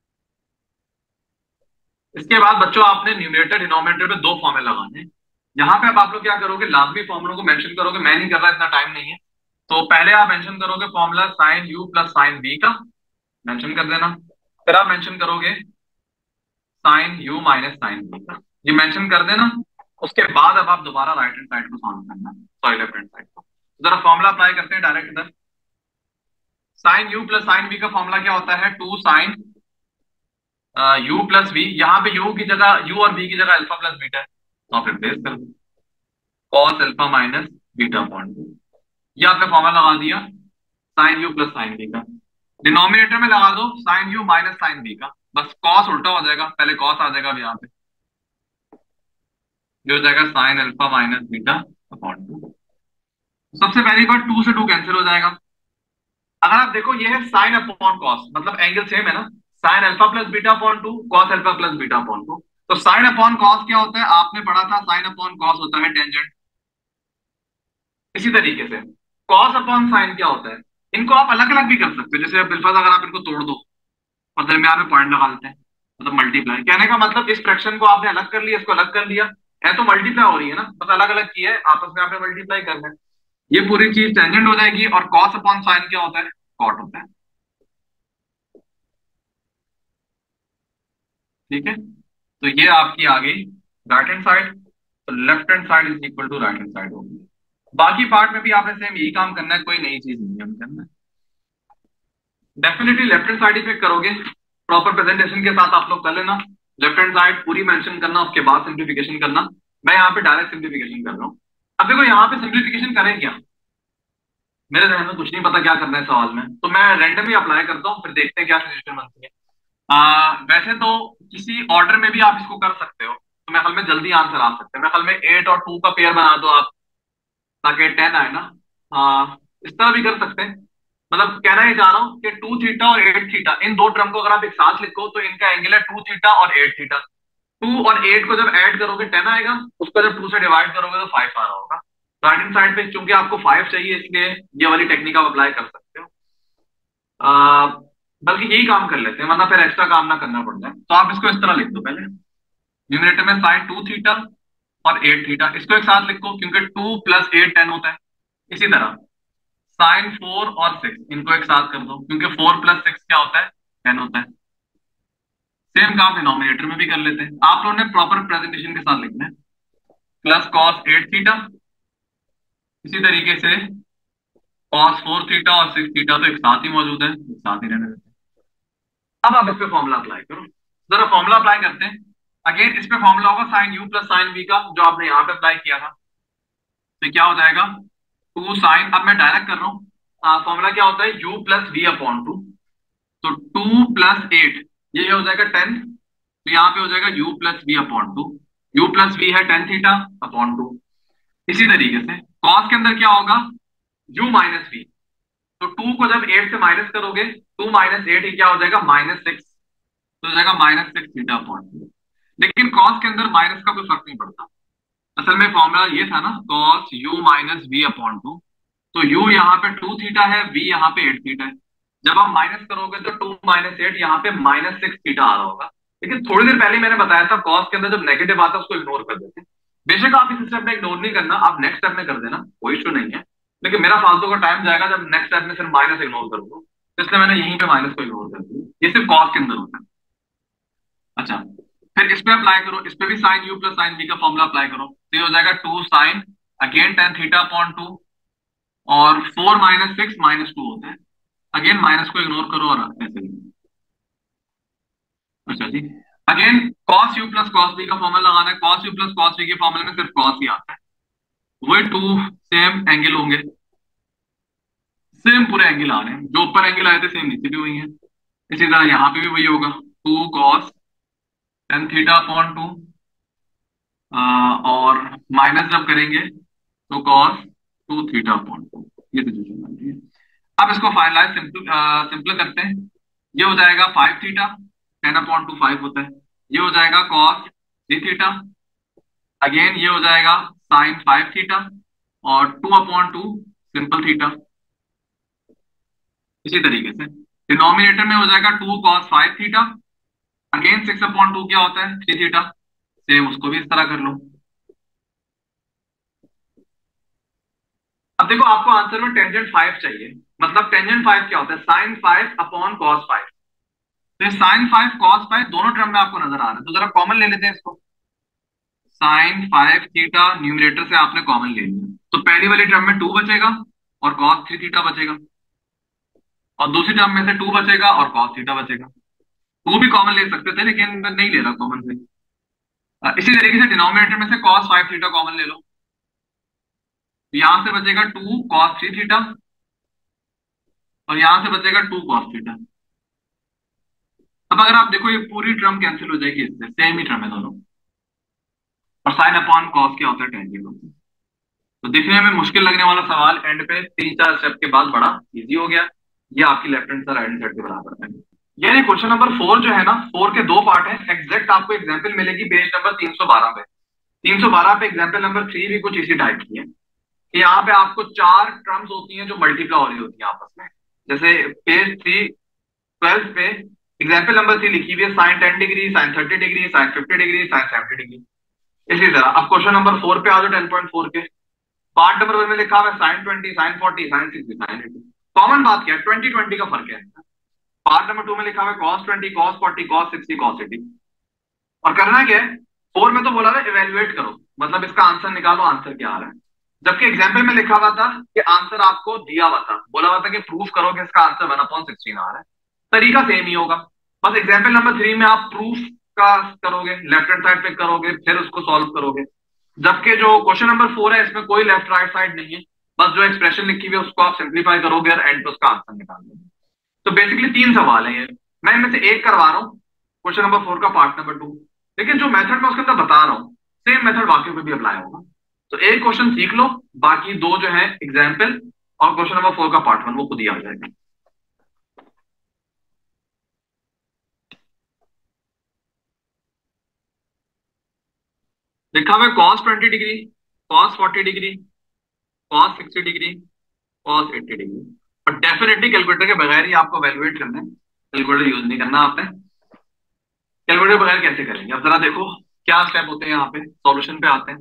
इसके बाद बच्चों आपने न्यूमरेटर डिनोमिनेटर पे दो फॉर्मूले लगाने हैं। यहाँ पे अब आप लोग क्या करोगे, लाजमी फॉर्मूलों को मेंशन करोगे, मैं नहीं कर रहा, इतना टाइम नहीं है। तो पहले आप मेंशन करोगे formula sine u plus sine b का, मेंशन कर देना। फिर आप मेंशन करोगे sine you minus sine b का, ये मेंशन कर देना। उसके बाद अब आप दोबारा राइट हैंड साइड को सॉल्व करना, सॉरी लेफ्ट हैंड साइड को। जरा फॉर्मूला अप्लाई करते हैं डायरेक्ट इधर। Sine u plus sine b का फॉर्मूला क्या होता है, 2 साइन यू प्लस वी। यहाँ पे यू की जगह, यू और बी की जगह अल्फा प्लस बीटा है, तो आप रिप्लेस कर दो cos alpha minus beta upon 2। ये आपने फॉर्मूला लगा दिया sine u plus sine b का। डिनोमिनेटर में लगा दो sine you minus sine b का, बस कॉस उल्टा हो जाएगा, पहले कॉस आ जाएगा अब यहाँ पे, जो हो जाएगा sine alpha minus beta upon 2। सबसे पहली बार 2 से 2 कैंसिल हो जाएगा। अगर आप देखो ये है साइन अपॉन कॉस, मतलब एंगल सेम है ना, sine alpha plus beta upon 2 cos alpha plus beta upon 2। तो साइन अपॉन कॉस क्या होता है, आपने पढ़ा था साइन अपॉन कॉस होता है टेंजेंट। इसी तरीके से कॉस अपॉन साइन क्या होता है, इनको आप अलग अलग भी कर सकते हो। जैसे अब बिल्फाज अगर आप इनको तोड़ दो और दरमियान में पॉइंट लगा देते हैं, मतलब मल्टीप्लाई, कहने का मतलब इस फ्रैक्शन को आपने अलग कर लिया, इसको अलग कर लिया, है तो मल्टीप्लाई हो रही है ना, बस अलग अलग की है, आपस में आपने मल्टीप्लाई करना है, ये पूरी चीज टेंजेंट हो जाएगी। और कॉस अपॉन साइन क्या होता है, कॉट होता है। ठीक है, तो ये आपकी आ गई राइट हैंड साइड, तो left hand side is equal to right hand side होगी। बाकी पार्ट में भी आपने सेम यही काम करना है, कोई नई चीज नहीं है हमें करना है। डेफिनेटली लेफ्ट हैंड साइड ही पिक करोगे, प्रॉपर प्रेजेंटेशन के साथ आप लोग कर लेना। लेफ्ट हैंड साइड पूरी मेंशन करना, उसके बाद सिंप्लीफिकेशन करना। मैं यहाँ पे डायरेक्ट सिंप्लीफिकेशन कर रहा हूँ। अब देखो यहाँ पे सिंप्लीफिकेशन करें क्या, मेरे जहन में कुछ नहीं पता क्या करना है सवाल में, तो मैं रैंडम ही अप्लाई करता हूँ, फिर देखते हैं क्या सिचुएशन बनती है। वैसे तो किसी ऑर्डर में भी आप इसको कर सकते हो, तो मेरे ख्याल में जल्दी आंसर आ सकते हैं। मेरे ख्याल में 8 और 2 का पेयर बना दो आप, ताकि 10 आए ना। इस तरह भी कर सकते हैं। मतलब कहना ही चाह रहा हूँ कि 2 थीटा और 8 थीटा, इन दो टर्म को अगर आप एक साथ लिखो तो इनका एंगल है 2 थीटा और 8 थीटा। 2 और 8 को जब ऐड करोगे 10 आएगा, उसको जब 2 से डिवाइड करोगे तो 5 आ रहा होगा। राइट हैंड साइड पे चूंकि आपको 5 चाहिए, इसलिए ये वाली टेक्निक आप अप्लाई कर सकते हो। आ, बल्कि यही काम कर लेते हैं, वरना फिर एक्स्ट्रा काम ना करना पड़ जाए। तो आप इसको इस तरह लिख दो पहले, न्यूमरेटर में साइन 2 थीटा और 8 थीटा, इसको एक साथ लिखो क्योंकि 2 + 8 10 होता है। इसी तरह साइन 4 और 6, इनको एक साथ कर दो क्योंकि 4 + 6 क्या होता है, 10 होता है। सेम काम डिनोमिनेटर में भी कर लेते हैं। आप लोगों ने प्रॉपर प्रेजेंटेशन के साथ लिखना है, प्लस कॉस 8 थीटा, इसी तरीके से कॉस 4 थीटा और 6 थीटा तो एक साथ ही मौजूद है, एक साथ ही रहने देते हैं। अब आप इस पे फॉर्मूला अप्लाई करो, जरा फॉर्मूला अप्लाई करते हैं। अगेन इस पे फॉर्मूला होगा sine u plus sine we का, जो आपने यहाँ पे अप्लाई किया था। तो क्या हो जाएगा, 2 साइन, अब मैं डायरेक्ट कर रहा हूँ। फॉर्मूला क्या होता है, u plus v upon two. तो 2 + 8, ये हो जाएगा 10। तो यहाँ पे हो जाएगा u plus v upon two. U plus v है 10 थीटा अपॉन टू। इसी तरीके से कॉस के अंदर क्या होगा, u माइनस वी। तो 2 को जब 8 से माइनस करोगे, 2 - 8 ही क्या हो जाएगा, -6। तो हो जाएगा -6 थीटा अपॉन टू। लेकिन कॉस के अंदर माइनस का कोई फर्क नहीं पड़ता। असल में फॉर्मूला ये था ना, cos u minus v upon two. तो u यहाँ पे 2 थीटा है, v यहाँ पे 8 थीटा है। जब आप माइनस करोगे तो 2 - 8 यहाँ पे -6 थीटा आ रहा होगा। लेकिन थोड़ी देर पहले मैंने बताया था कॉस के अंदर जब नेगेटिव आता है उसको इग्नोर कर देते हैं। बेशक आप इस स्टेप में इग्नोर नहीं करना, आप नेक्स्ट स्टेप में कर देना, कोई इशू नहीं है। लेकिन मेरा फालतू का टाइम जाएगा जब नेक्स्ट स्टेप में सिर्फ माइनस इग्नोर करूंगा, तो इसलिए मैंने यहीं पे माइनस को इग्नोर कर दिया। ये सिर्फ कॉस के अंदर होता है। अच्छा, फिर इस पे अप्लाई करो, इस पे भी sine u plus sine b का फॉर्मूला अप्लाई करो। तो ये हो जाएगा 2 sine, again 10 theta upon two, और 4 - 6 - 2 होता है। अगेन माइनस को इग्नोर करो और ऐसे ही। अच्छा जी, again cos u plus cos b का फॉर्मूला लगाना है। Cos u plus cos b के फॉर्मूले में सिर्फ कॉस ही आता है। वही 2 सेम एंगल होंगे, सेम पूरे एंगल आ रहे हैं, जो ऊपर एंगल आए थे सेम नीचे भी हुई है। इसी तरह यहाँ पे भी वही होगा, 2 cos 10 थीटा अपॉन 2, और माइनस जब करेंगे तो cos 2 थीटा अपॉन 2। ये सिचुएशन बन रही है। अब इसको फाइनलाइज सिंपल करते हैं। ये हो जाएगा 5 थीटा, 10/2 5 होता है। ये हो जाएगा cos 3 थीटा, अगेन ये हो जाएगा sin 5 थीटा, और 2/2 सिंपल थीटा। इसी तरीके से डिनोमिनेटर में हो जाएगा 2 cos 5 थीटा, अगेन 6/2 क्या होता है, 3 थीटा। सेम उसको भी इस तरह कर लो। अब देखो आपको आंसर में टेंजेंट 5 चाहिए। मतलब टेंजेंट 5 क्या होता है, sin 5/cos 5। तो sin 5 cos 5 दोनों टर्म में आपको नजर आ रहा है, तो जरा कॉमन ले लेते हैं इसको। sin 5 थीटा न्यूमरेटर से आपने कॉमन ले लिया, तो पहली वाली टर्म में 2 बचेगा और cos 3 थीटा बचेगा, और दूसरी टर्म में से 2 बचेगा और cos 3 बचेगा। 2 भी कॉमन ले सकते थे लेकिन मैं नहीं ले रहा कॉमन से। इसी तरीके से डिनोमिनेटर में से cos 5 थीटा कॉमन ले लो, तो यहां से बचेगा 2 cos 3 थीटा, और यहां से बचेगा 2 cos 3। अब अगर आप देखो ये पूरी टर्म कैंसिल हो जाएगी, इससे सेम ही टर्म है दोनों। और साइन अपॉन कॉस क्या होता है, टेंजेंट होता है। तो दिखने में मुश्किल लगने वाला सवाल एंड पे 3-4 स्टेप के बाद बड़ा इजी हो गया। ये आपकी left hand side right hand side के बराबर है। यानी क्वेश्चन नंबर 4 जो है ना, 4 के 2 पार्ट है। एग्जैक्ट आपको एग्जाम्पल मिलेगी पेज नंबर 312 पे। 312 पे एग्जाम्पल नंबर 3 भी कुछ इसी टाइप की है कि यहाँ पे आपको 4 टर्म्स होती हैं जो मल्टीप्लाई हो रही होती है आपस में। जैसे पेज 312 पे एग्जाम्पल नंबर 3 लिखी हुई है, sine 10 degree, sine 30 degree, sine 50 degree, sine 70 degree. इसी तरह अब क्वेश्चन नंबर 4 पे आ जाओ, 10.4 के पार्ट नंबर 1 में लिखा हुआ है sine 20, sine 40, sine 60, sine 80। Common बात क्या है, 20 का फर्क है। पार्ट नंबर 2 में लिखा हुआ है cos 20, cos 40, cos 60, cos 80। और करना क्या है, 4 में तो बोला था इवेल्युएट करो, मतलब इसका आंसर निकालो, आंसर क्या आ रहा है। जबकि एग्जाम्पल में लिखा हुआ था कि आंसर आपको दिया हुआ था, बोला हुआ था कि प्रूफ करो कि इसका आंसर 1/16 आ रहा है। तरीका सेम ही होगा, बस एग्जाम्पल नंबर 3 में आप प्रूफ का करोगे, लेफ्ट हैंड साइड पे करोगे, फिर उसको सॉल्व करोगे। जबकि जो क्वेश्चन नंबर 4 है इसमें कोई लेफ्ट राइट साइड नहीं है, बस जो एक्सप्रेशन लिखी हुई है उसको आप सिंप्लीफाई करोगे और एंड पे उसका आंसर निकाल दोगे। तो बेसिकली 3 सवाल है ये, मैं इनमें से एक करवा रहा हूँ, क्वेश्चन नंबर 4 का पार्ट नंबर 2, लेकिन जो मेथड मैं उसके अंदर बता रहा हूँ सेम मेथड बाकी पे भी अप्लाई होगा। तो एक क्वेश्चन सीख लो, बाकी दो जो है एग्जाम्पल, और क्वेश्चन नंबर 4 का पार्ट 1 वो खुद ही आ जाएगा। लिखा हुआ है cos 20 डिग्री, cos 40 डिग्री, cos 60 डिग्री, cos 80 डिग्री। और डेफिनेटली कैलकुलेटर के बगैर ही आपको वैल्यूएट करना है, कैलकुलेटर यूज नहीं करना आपने। कैलकुलेटर के बगैर कैसे करेंगे, अब जरा देखो क्या स्टेप होते हैं यहाँ पे, सॉल्यूशन पे आते हैं।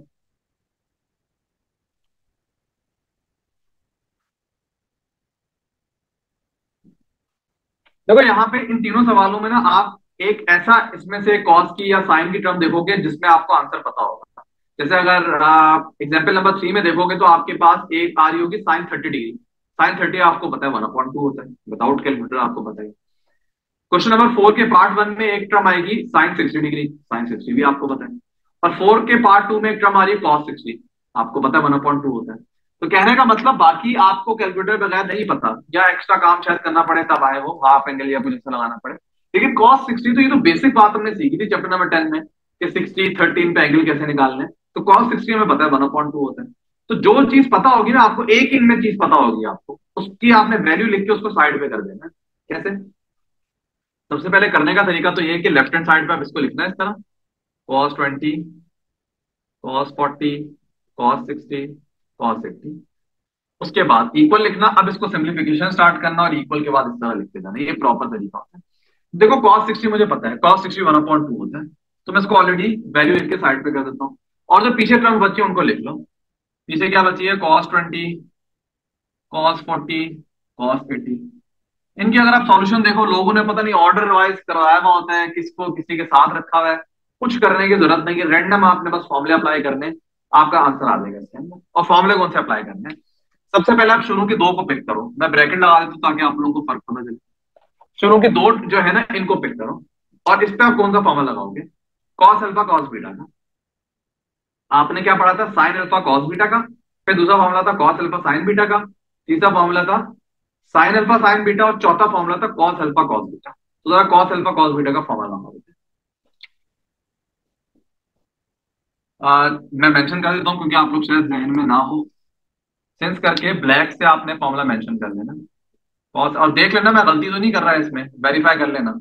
देखो यहाँ पे इन तीनों सवालों में ना आप एक ऐसा इसमें से कॉस की या साइन की टर्म देखोगे जिसमें आपको आंसर पता होगा। जैसे अगर आप एग्जाम्पल नंबर 3 में देखोगे तो आपके पास एक आ रही होगी sin 30 डिग्री। sin 30 आपको पता है 1/2 होता है, विदाउट कैलकुलेटर आपको पता है। क्वेश्चन नंबर 4 के पार्ट 1 में एक टर्म आएगी sin 60 डिग्री, sin 60 भी आपको पता है। और 4 के पार्ट 2 में एक टर्म आ रही है cos 60, आपको पता है 1/2 होता है। तो कहने का मतलब बाकी आपको कैलकुलेटर बगैर नहीं पता, या एक्स्ट्रा काम शायद करना पड़े तब आए वो हाफ एंगल या कुछ ऐसा लगाना पड़े। लेकिन cos 60 तो ये तो बेसिक बात हमने सीखी थी चैप्टर नंबर 10 में कि 60 13 पे एंगल कैसे निकालने हैं। तो cos 60 हमें पता है 1/2 होता है। तो जो चीज पता होगी ना आपको, एक इनमें चीज पता होगी आपको, उसकी आपने वैल्यू लिख के उसको साइड पे कर देना है। कैसे? सबसे पहले करने का तरीका तो ये है कि लेफ्ट हैंड साइड पे आप इसको लिखना है इस तरह, cos 20, cos 40, cos 60, cos 80। उसके बाद इक्वल लिखना, अब इसको सिंप्लीफिकेशन स्टार्ट करना और इक्वल के बाद इस तरह लिखते जाना, ये प्रॉपर तरीका होता है। देखो cos 60 मुझे पता है, cos 60 1/2 होता है, तो मैं इसको ऑलरेडी वैल्यू लिख के साइड पे कर देता हूँ। और जो पीछे टर्म बची है उनको लिख लो। पीछे क्या बची है, cos 20, cos 40, cos 80। इनकी अगर आप सॉल्यूशन देखो, लोगों ने पता नहीं ऑर्डर वाइज करवाया हुआ होता है, किसको किसी के साथ रखा हुआ है। कुछ करने की जरूरत नहीं है, रैंडम आपने बस फॉर्मूले अप्लाई करने, आपका आंसर आ जाएगा इसके अंदर। और फॉर्मूले कौन से अप्लाई करने हैं? सबसे पहले आप शुरू के दो को पिक करो, मैं ब्रैकेट लगा देता हूँ ताकि आप लोगों को फर्क पता चले। शुरू के दो जो है ना इनको पिक करो, और इस पे आप कौन सा फॉर्मूला लगाओगे, कॉस अल्फा कॉस बीटा का। आपने क्या पढ़ा था, साइन अल्फा कॉस बीटा का। फिर दूसरा फॉर्मूला था कॉस अल्फा साइन बीटा का। तीसरा फॉर्मूला था साइन अल्फा साइन बीटा, और चौथा फॉर्मूला था कॉस अल्फा कॉस बीटा। तो जरा कॉस अल्फा कॉस बीटा का फॉर्मूला लगा देते हैं। मैं मेंशन कर देता हूँ क्योंकि आप लोग शायद जहन में ना हो, सेंस करके ब्लैक से आपने फॉर्मूला मेंशन कर देना। कॉस, और देख लेना मैं गलती तो नहीं कर रहा है इसमें, वेरीफाई कर लेना।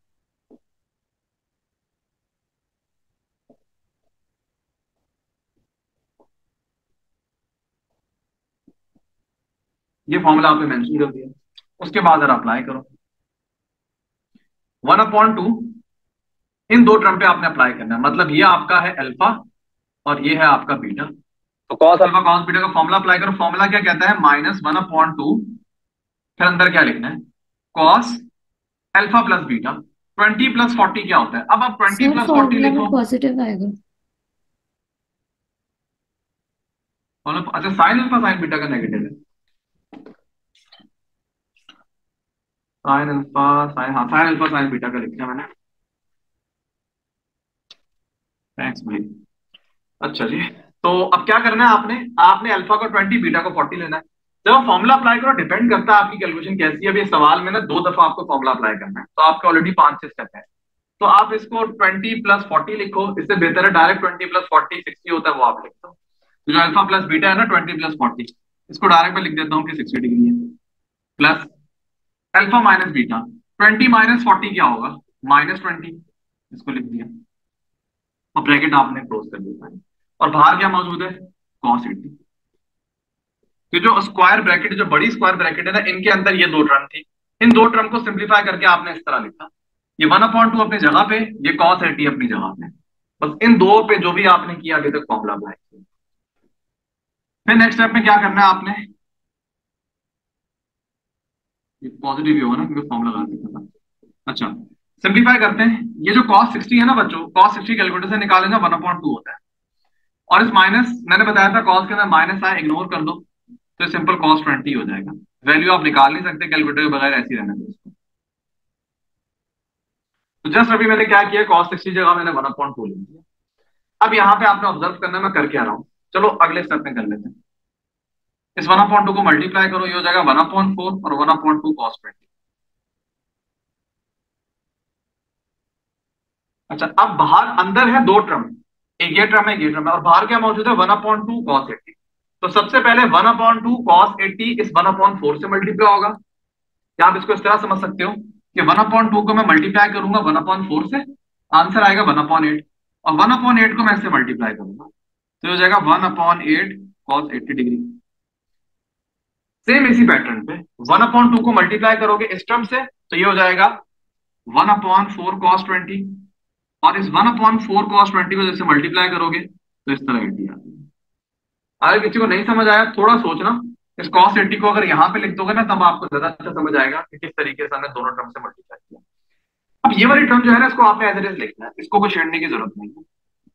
ये फॉर्मूला आपने मेंशन कर दिया, उसके बाद जरा अप्लाई करो। 1/2 इन दो टर्म पे आपने अप्लाई करना है, मतलब ये आपका है अल्फा और ये है आपका बीटा। तो कॉस अल्फा कॉस बीटा का फॉर्मूला अप्लाई करो। फॉर्मूला क्या कहता है, -1/2, फिर अंदर क्या लिखना है, कॉस अल्फा प्लस बीटा। 20 + 40 क्या होता है, अब आप 20 + 40 फॉर्मूला में लिखो। पॉजिटिव आएगा। मतलब अच्छा, साइन अल्फा साइन बीटा का नेगेटिव है, साइन अल्फा साइन, हाँ साइन अल्फा साइन बीटा का लिख दिया मैंने। थैंक्स भाई। अच्छा जी, तो अब क्या करना है आपने, आपने अल्फा को 20 बीटा को 40 लेना है। जब आप फॉर्मुला अप्लाई करो, डिपेंड करता है आपकी कैलकुलेशन कैसी है। अभी इस सवाल में ना 2 दफा आपको फॉर्मुला अप्लाई करना है, तो आपके ऑलरेडी 5 6 स्टेप है। तो आप इसको 20 + 40 लिखो, इससे बेहतर है डायरेक्ट 20 + 40 60 होता है वो आप लिख दो। तो जो अल्फा प्लस बीटा है ना 20 + 40, इसको डायरेक्ट में लिख देता हूँ कि 60 डिग्री है, प्लस अल्फा माइनस बीटा। 20 - 40 क्या होगा, -20, इसको लिख दिया, और ब्रैकेट आपने क्लोज कर दिया। और बाहर क्या मौजूद है, cos 80। तो जो स्क्वायर ब्रैकेट, जो बड़ी स्क्वायर ब्रैकेट है ना, इनके अंदर ये दो टर्म थी, इन दो टर्म को सिंप्लीफाई करके आपने इस तरह लिखा, ये 1/2 अपनी जगह पे, ये cos 80 अपनी जगह पे। बस इन दो पे जो भी आपने किया अभी तक फॉर्मूला अप्लाई किया। फिर नेक्स्ट स्टेप में क्या करना है आपने, ये पॉजिटिव ही होगा ना क्योंकि फॉर्मूला लगा दिया था। अच्छा, सिंप्लीफाई करते हैं। ये जो cos 60 है ना बच्चों, cos 60 कैलकुलेटर से निकाले ना 1/2 होता है। और इस माइनस, मैंने बताया था कॉस के अंदर माइनस आए इग्नोर कर दो, तो सिंपल cos 20 हो जाएगा। वैल्यू आप निकाल नहीं सकते कैलकुलेटर के बगैर, ऐसी रहने दो इसको। तो जस्ट अभी मैंने क्या किया, cos 60 जगह मैंने 1/2 ले लिया। अब यहाँ पे आपने ऑब्जर्व करना है मैं कर क्या रहा हूँ। चलो अगले स्टेप में कर लेते हैं। इस 1/2 को मल्टीप्लाई करो, ये हो जाएगा 1/4 और 1/2 कॉस 20। अच्छा, अब बाहर अंदर है दो टर्म, एक ये टर्म है एक ये टर्म है, और बाहर क्या मौजूद है 1/2 कॉस 80। तो सबसे पहले 1/2 कॉस 80 इस 1/4 से मल्टीप्लाई होगा। क्या आप इसको इस तरह समझ सकते हो कि 1/2 को मैं मल्टीप्लाई करूंगा 1/4 से, आंसर आएगा 1/8, और 1/8 को मैं इससे मल्टीप्लाई करूंगा तो ये हो जाएगा 1/8 कॉस 80 डिग्री। सेम इसी पैटर्न पे 1/2 को मल्टीप्लाई करोगे इस टर्म से तो ये हो जाएगा 1/4 कॉस 20, और इस 1/4 कॉस 20 को जैसे मल्टीप्लाई करोगे तो इस तरह 80 आती है। अगर किसी को नहीं समझ आया थोड़ा सोचना, इस कॉस 80 को अगर यहाँ पे लिख दोगे ना तब आपको ज्यादा अच्छा समझ आएगा कि किस तरीके से हमने दोनों टर्म से मल्टीप्लाई किया। अब ये वाली टर्म जो है ना इसको आपने एज इट इज लिखना है, इसको कोई छेड़ने की जरूरत नहीं है,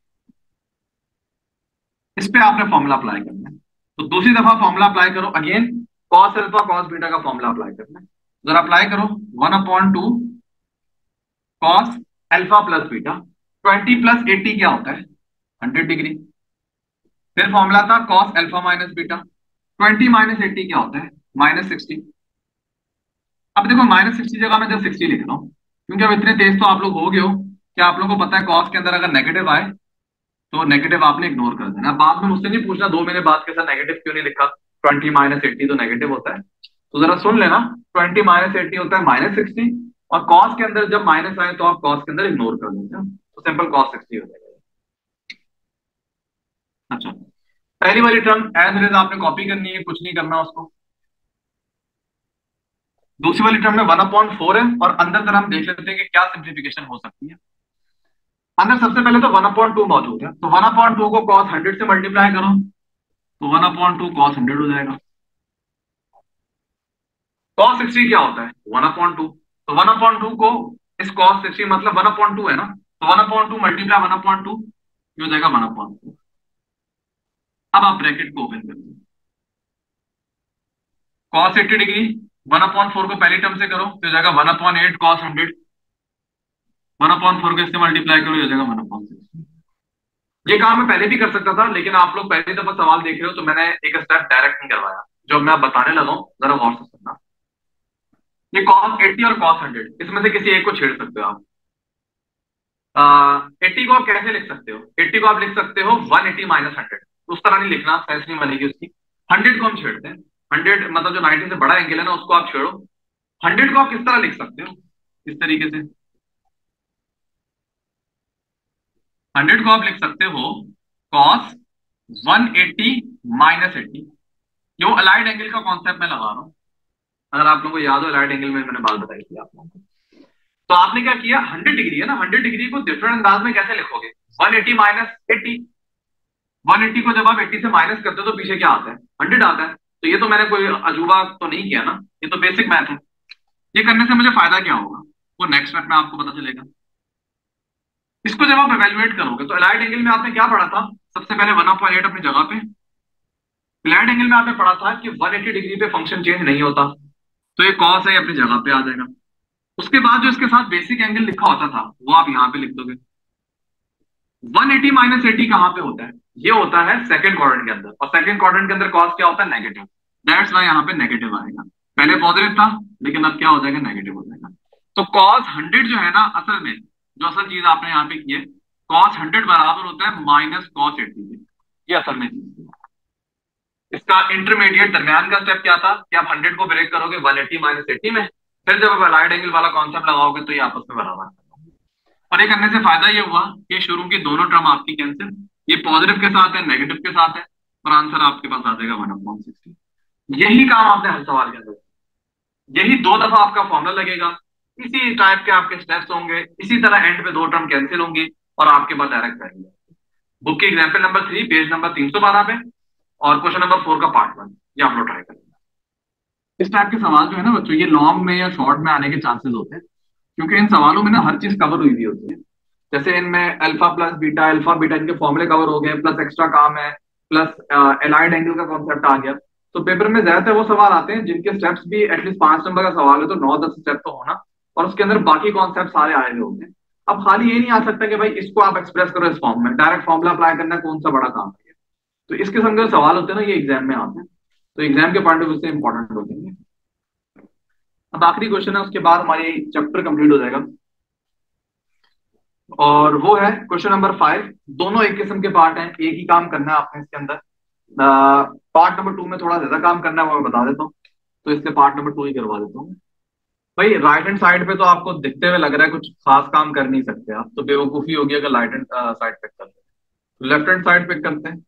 इस पे आपने फॉर्मूला अप्लाई करना है। तो दूसरी दफा फॉर्मूला अप्लाई करो, again cos alpha cos beta का फॉर्मूला अप्लाई करना है। जरा अप्लाई करो 1/2 cos alpha plus beta, 20 plus 80 क्या होता है 100 डिग्री। फिर फॉर्मूला था cos alpha minus beta, 20 minus 80 क्या होता है -60। अब देखो -60 जगह मैं जब 60 लिख रहा हूँ क्योंकि अब इतने तेज तो आप लोग हो गए हो कि आप लोगों को पता है कॉस के अंदर अगर नेगेटिव आए तो नेगेटिव आपने इग्नोर कर देना। बाद में मुझसे नहीं पूछना 2 महीने बाद के साथ नेगेटिव क्यों नहीं लिखा, 20 माइनस 80 तो नेगेटिव होता है। तो जरा सुन लेना, 20 माइनस 80 होता है -60, और कॉस के अंदर जब माइनस आए तो आप कॉस के अंदर इग्नोर कर देते हो, तो सिंपल कॉस 60 हो जाएगा। अच्छा, पहली वाली टर्म एज इट इज आपने कॉपी करनी है, कुछ नहीं करना उसको। दूसरी वाली टर्म में 1/4 है, और अंदर तरह हम देख लेते हैं कि क्या सिंप्लीफिकेशन हो सकती है। अंदर सबसे पहले तो 1/2 मौजूद है, तो 1/2 को कॉस 100 से मल्टीप्लाई करो तो 1/2 कॉस 100 हो जाएगा। कॉस 60 क्या होता है 1/2, तो 1/2 को इस कॉस 60 मतलब 1/2 है ना, तो 1/2 मल्टीप्लाई 1/2 ये हो जाएगा 1/4। अब आप ब्रैकेट को ओपन कर दो, कॉस 80 डिग्री 1/4 को पहली टर्म से करो तो हो जाएगा 1/8 कॉस 100, 1/4 को इससे मल्टीप्लाई करो ये हो जाएगा 1/6। ये काम मैं पहले भी कर सकता था लेकिन आप लोग पहली दफा सवाल देख रहे हो तो मैंने एक स्टेप डायरेक्ट नहीं करवाया, जो मैं बताने लगा हूं जरा गौर से सुनना। ये कॉस 80 और कॉस 100 इसमें से किसी एक को छेड़ सकते हो आप। 80 को आप कैसे लिख सकते हो, 80 को आप लिख सकते हो 180 माइनस 100, उस तरह नहीं लिखना, सेंस नहीं बनेगी उसकी। 100 को हम छेड़ते हैं, 100 मतलब जो 90 से बड़ा एंगल है ना उसको आप छेड़ो। 100 को आप किस तरह लिख सकते हो, इस तरीके से 100 को आप लिख सकते हो कॉस 180 माइनस 80। ये वो अलाइड एंगल का कॉन्सेप्ट मैं लगा रहा हूं, अगर आप लोगों को याद हो अलाइड एंगल में मैंने बात बताई थी आप लोगों को। तो आपने क्या किया 100 डिग्री है ना, 100 डिग्री को डिफरेंट अंदाज में कैसे लिखोगे 180 माइनस 80। 180 को जब आप 80 से माइनस करते हो तो पीछे क्या आता है 100 आता है। तो ये तो मैंने कोई अजूबा तो नहीं किया ना, ये तो बेसिक मैथ है। ये करने से मुझे फायदा क्या होगा वो नेक्स्ट स्टेप में आपको पता चलेगा। इसको जब आप इवेल्युएट करोगे तो अलाइड एंगल में आपने क्या पढ़ा था, सबसे पहले 1/8 अपनी जगह पे। अलाइड एंगल में आपने पढ़ा था कि 180 डिग्री पे फंक्शन चेंज नहीं होता, तो ये कॉस है अपनी जगह पे आ जाएगा। उसके बाद जो इसके साथ बेसिक एंगल लिखा होता था वो आप यहाँ पे लिख दोगे। 180 माइनस 80 कहाँ पे होता है, ये होता है सेकंड क्वाड्रेंट के अंदर, और सेकंड क्वाड्रेंट के अंदर कॉस क्या होता है नेगेटिव, दैट्स व्हाई यहाँ पे नेगेटिव आएगा। पहले पॉजिटिव था लेकिन अब क्या हो जाएगा नेगेटिव हो जाएगा। तो कॉस 100 जो है ना असल में जो असल चीज आपने यहाँ पे की है, कॉस 100 बराबर होता है माइनस कॉस 80 के, ये असल में चीज है। इसका इंटरमीडिएट दरमियान का स्टेप क्या था कि आप 100 को ब्रेक करोगे 180 माइनस 80 में, फिर जब आप अलाइड एंगल वाला कॉन्सेप्ट लगाओगे तो ये आपस में बराबर। और ये करने से फायदा ये हुआ कि शुरू की दोनों टर्म आपकी कैंसिल, ये पॉजिटिव के साथ है नेगेटिव के साथ है, और आंसर आपके पास आ जाएगा 1/60। यही काम आपने हर सवाल के अंदर, यही 2 दफा आपका फॉर्मूला लगेगा, इसी टाइप के आपके स्टेप्स होंगे, इसी तरह एंड पे 2 टर्म कैंसिल होंगी और आपके पास डायरेक्ट आएंगे। बुक की एग्जाम्पल नंबर 3 पेज नंबर 312 पे, और क्वेश्चन नंबर 4 का पार्ट 1 ये आप लोग ट्राई करेंगे। इस टाइप के सवाल जो है ना बच्चों ये लॉन्ग में या शॉर्ट में आने के चांसेस होते हैं, क्योंकि इन सवालों में ना हर चीज कवर हुई हुई होती है। जैसे इनमें alpha plus beta, alpha beta इनके फॉर्मूले कवर हो गए, प्लस एक्स्ट्रा काम है, प्लस एलाइड एंगल का कॉन्सेप्ट आ गया। तो पेपर में ज्यादातर वो सवाल आते हैं जिनके स्टेप्स भी एटलीस्ट 5 नंबर का सवाल है तो 9-10 स्टेप तो होना, और उसके अंदर बाकी कॉन्सेप्ट सारे आए हुए होते हैं। अब खाली ये नहीं आ सकता कि भाई इसको आप एक्सप्रेस करो इस फॉर्म में, डायरेक्ट फॉर्मूला अप्लाई करना कौन सा बड़ा काम है। तो इस किस्म के सवाल होते हैं ना, ये एग्जाम में आते हैं, तो एग्जाम के पॉइंट ऑफ व्यू से इंपॉर्टेंट होते हैं। अब आखिरी क्वेश्चन है, उसके बाद हमारी चैप्टर कंप्लीट हो जाएगा, और वो है क्वेश्चन नंबर 5। दोनों एक किस्म के पार्ट हैं, एक ही काम करना है आपने इसके अंदर। पार्ट नंबर 2 में थोड़ा ज्यादा काम करना है, वो मैं बता देता हूँ, तो इसलिए पार्ट नंबर 2 ही करवा देता हूँ। भाई राइट हैंड साइड पे तो आपको दिखते हुए लग रहा है कुछ खास काम कर नहीं सकते आप, तो बेवकूफी होगी अगर राइट हैंड साइड पिक करते हैं। लेफ्ट हैंड साइड पिक करते हैं।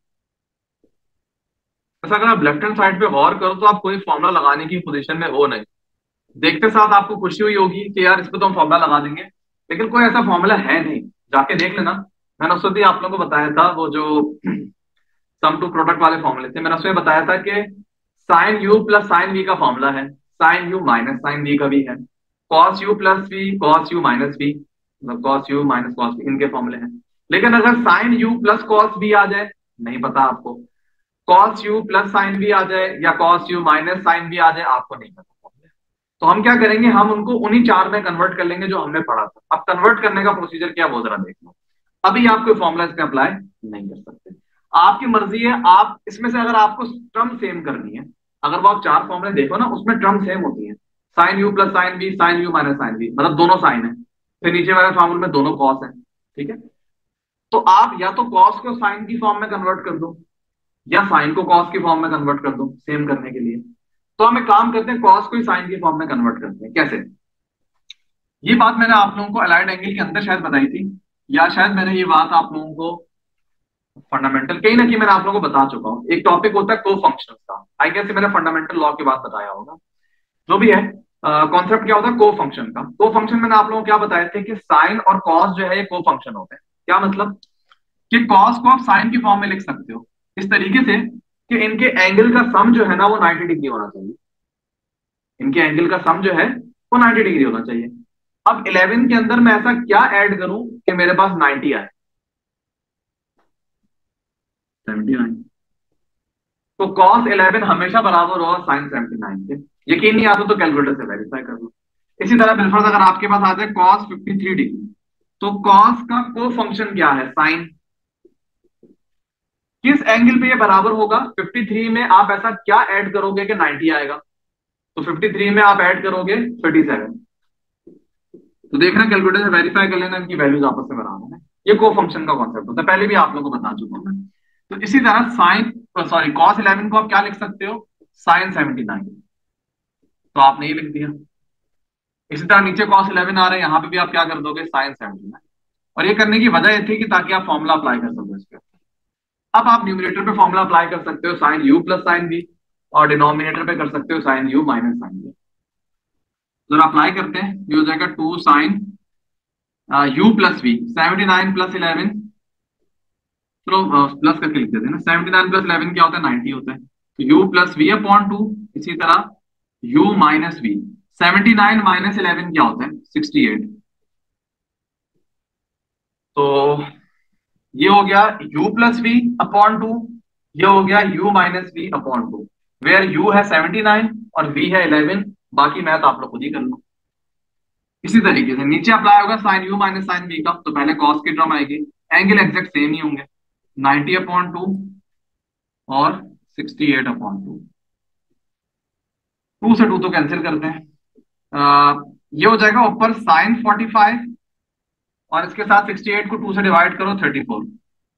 ऐसा अगर आप लेफ्ट हैंड साइड पे गौर करो तो आप कोई फॉर्मूला लगाने की पोजीशन में हो नहीं। देखते साथ आपको खुशी हुई होगी कि यार इस पे तो हम फॉर्मूला लगा देंगे, लेकिन कोई ऐसा फॉर्मूला है नहीं, जाके देख लेना। मैंने उस वक्त ही आप लोगों को बताया था, वो जो सम टू प्रोडक्ट वाले फॉर्मूले थे, मैंने उसमें बताया था कि sine u plus sine we का फॉर्मूला है, sine you minus sign we का भी है, cos u plus v cos u minus v, मतलब cos u minus cos v, इनके फॉर्मूले हैं। लेकिन अगर sine u plus cos v आ जाए, नहीं पता आपको, cos u plus sine v आ जाए या cos u minus sign v आ जाए, आपको नहीं पता formula। तो हम क्या करेंगे, हम उनको उन्हीं चार में कन्वर्ट कर लेंगे जो हमने पढ़ा था। अब कन्वर्ट करने का प्रोसीजर क्या, वो जरा देख लो। अभी आप कोई फॉर्मूला इसमें अप्लाई नहीं कर सकते, आपकी मर्जी है। आप इसमें से अगर आपको टर्म सेम करनी है, अगर वो आप चार फॉर्मूले देखो ना, उसमें टर्म सेम होती है, sine u plus sine b, sine you minus sine b, मतलब दोनों साइन है, फिर नीचे वाले फॉर्मूले में दोनों कॉस है, ठीक है। तो आप या तो कॉस को साइन की फॉर्म में कन्वर्ट कर दो, या साइन को कॉस की फॉर्म में कन्वर्ट कर दो सेम करने के लिए। तो हम एक काम करते हैं, कॉस को ही साइन की फॉर्म में कन्वर्ट करते हैं। कैसे, ये बात मैंने आप लोगों को अलाइड एंगल के अंदर शायद बताई थी, या शायद मैंने ये बात आप लोगों को फंडामेंटल कहीं ना कहीं मैंने आप लोगों को बता चुका हूँ। एक टॉपिक होता है को फंक्शंस का, आई गेस मैंने फंडामेंटल लॉ की बात बताया होगा, जो भी है। कॉन्सेप्ट क्या होता है को फंक्शन का। को फंक्शन मैंने आप लोगों को क्या बताए थे कि साइन और कॉस जो है ये को फंक्शन होते हैं। क्या मतलब कि कॉस को आप साइन की फॉर्म में लिख सकते हो इस तरीके से कि इनके एंगल का सम जो है ना वो 90 डिग्री होना चाहिए, इनके एंगल का सम जो है वो 90 डिग्री होना चाहिए। अब 11 के अंदर मैं ऐसा क्या ऐड करूं कि मेरे पास 90 आए, 79। तो cos 11 हमेशा बराबर होगा sin 79 के। यकीन नहीं आता तो कैलकुलेटर से वेरीफाई कर लो। इसी तरह बिलफर्ज अगर आपके पास आ जाए cos 53 डिग्री, तो cos का को फंक्शन क्या है, sin। किस एंगल पे ये बराबर होगा, 53 में आप ऐसा क्या ऐड करोगे कि 90 आएगा। तो 53 में आप ऐड करोगे 37। तो देखना कैलकुलेटर से वेरीफाई कर लेना, इनकी वैल्यूज आपस में बराबर है। ये को फंक्शन का कॉन्सेप्ट होता है, पहले भी आप लोगों को बता चुका हूं मैं। तो इसी तरह साइन सॉरी cos 11 को आप क्या लिख सकते हो, sin 79। तो आपने ये लिख दिया। इसी तरह नीचे cos 11 आ रहा है, यहां पे भी आप क्या कर दोगे, sin 79। और ये करने की वजह ये थी कि ताकि आप फॉर्मूला अप्लाई कर सको इस पे। अब आप न्यूमिनेटर पे फॉर्मूला अप्लाई कर सकते हो sin u plus sine b, और डिनोमिनेटर पे कर सकते हो sin u minus sine b. जरा अप्लाई करते हैं, ये हो जाएगा 2 sin u plus v, 79 plus 11, चलो प्लस करके लिख देते हैं ना, 79 प्लस 11 क्या होता है, 90 होता है। तो u प्लस वी अपॉन 2, इसी तरह u माइनस वी, 79 माइनस 11 क्या होता है, 68। तो ये हो गया u प्लस वी अपॉन 2, ये हो गया u minus v upon 2, where u है 79 और v है 11। बाकी मैथ आप लोग खुद ही कर लो। इसी तरीके से नीचे अप्लाई होगा sine you minus sine b का, तो पहले कॉस की टर्म आएगी, एंगल एग्जैक्ट सेम ही होंगे, 90 अपॉन 2 और 68 अपॉन 2। 2 से 2 तो कैंसिल करते हैं। ये हो जाएगा ऊपर साइन 45, और इसके साथ 68 को 2 से डिवाइड करो 34।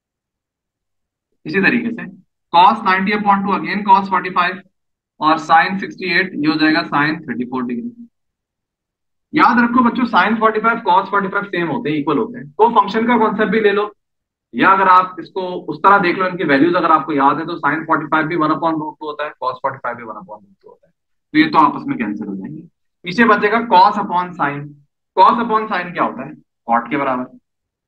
इसी तरीके से cos 90 अपॉन 2 अगेन cos 45, और साइन 68, ये हो जाएगा साइन 34 डिग्री। याद रखो बच्चों, साइन 45 cos 45 सेम होते हैं, इक्वल होते हैं। तो फंक्शन का कॉन्सेप्ट भी ले लो, या अगर आप इसको उस तरह देख लो, इनकी वैल्यूज अगर आपको याद है, तो साइन 45 भी 1/√2 होता है, cos 45 भी 1/√2 होता है। तो ये तो आपस में कैंसिल हो जाएंगे। पीछे बचेगा cos upon sine. cos upon sine क्या होता है, cot के बराबर।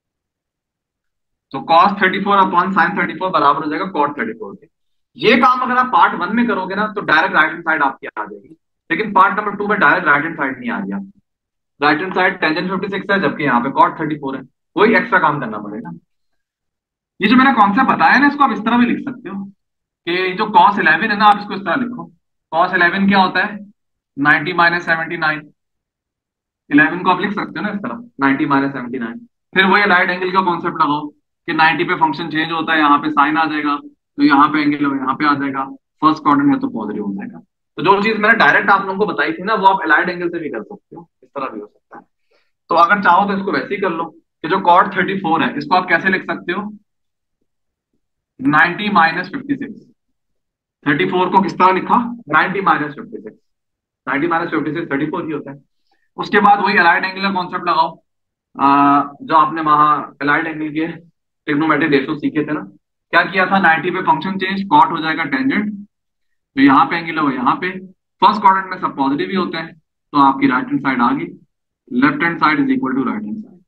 तो cos 34 अपॉन साइन 34 बराबर हो जाएगा cot 34 के। ये काम अगर आप पार्ट 1 में करोगे ना, तो डायरेक्ट राइट हैंड साइड आपकी आ जाएगी, लेकिन पार्ट नंबर 2 में डायरेक्ट राइट हैंड साइड नहीं आ रही। राइट हैंड साइड टेंजेंट 56 है, जबकि यहाँ पे cot 34 है, कोई एक्स्ट्रा काम करना पड़ेगा। ये जो मैंने कॉन्सेप्ट बताया ना, इसको आप इस तरह भी लिख सकते हो कि जो cos 11 है ना, आप इसको इस तरह लिखो, cos 11 क्या होता है, 90 माइनस 79। 11 को आप लिख सकते हो ना इस तरह, 90 माइनस 79। फिर वही राइट एंगल का कॉन्सेप्ट लगाओ कि 90 पे फंक्शन चेंज होता है, यहाँ पे साइन आ जाएगा, तो यहाँ पे एंगल हो यहाँ पे आ जाएगा, फर्स्ट क्वाड्रेंट है तो पॉजिटिव हो जाएगा। तो जो चीज मैंने डायरेक्ट आप लोगों को बताई थी ना, वो आप अलाइड एंगल से भी कर सकते हो, इस तरह भी हो सकता है। तो अगर चाहो तो इसको वैसे ही कर लो कि जो कॉट 34 है इसको आप कैसे लिख सकते हो, 90 माइनस 56। 34 को किस तरह लिखा, 90 माइनस 56। 90 माइनस 56 34 ही होता है। उसके बाद वही अलाइड एंगल का कॉन्सेप्ट लगाओ, जो आपने वहां अलाइड एंगल के ट्रिग्नोमेट्रिक रेशियो सीखे थे ना। क्या किया था, 90 पे फंक्शन चेंज, कॉट हो जाएगा टेंजेंट, तो यहाँ पे एंगल है वो यहाँ पे, फर्स्ट क्वाड्रेंट में सब पॉजिटिव ही होते हैं, तो आपकी राइट हैंड साइड आ गई, left hand side is equal to right hand side.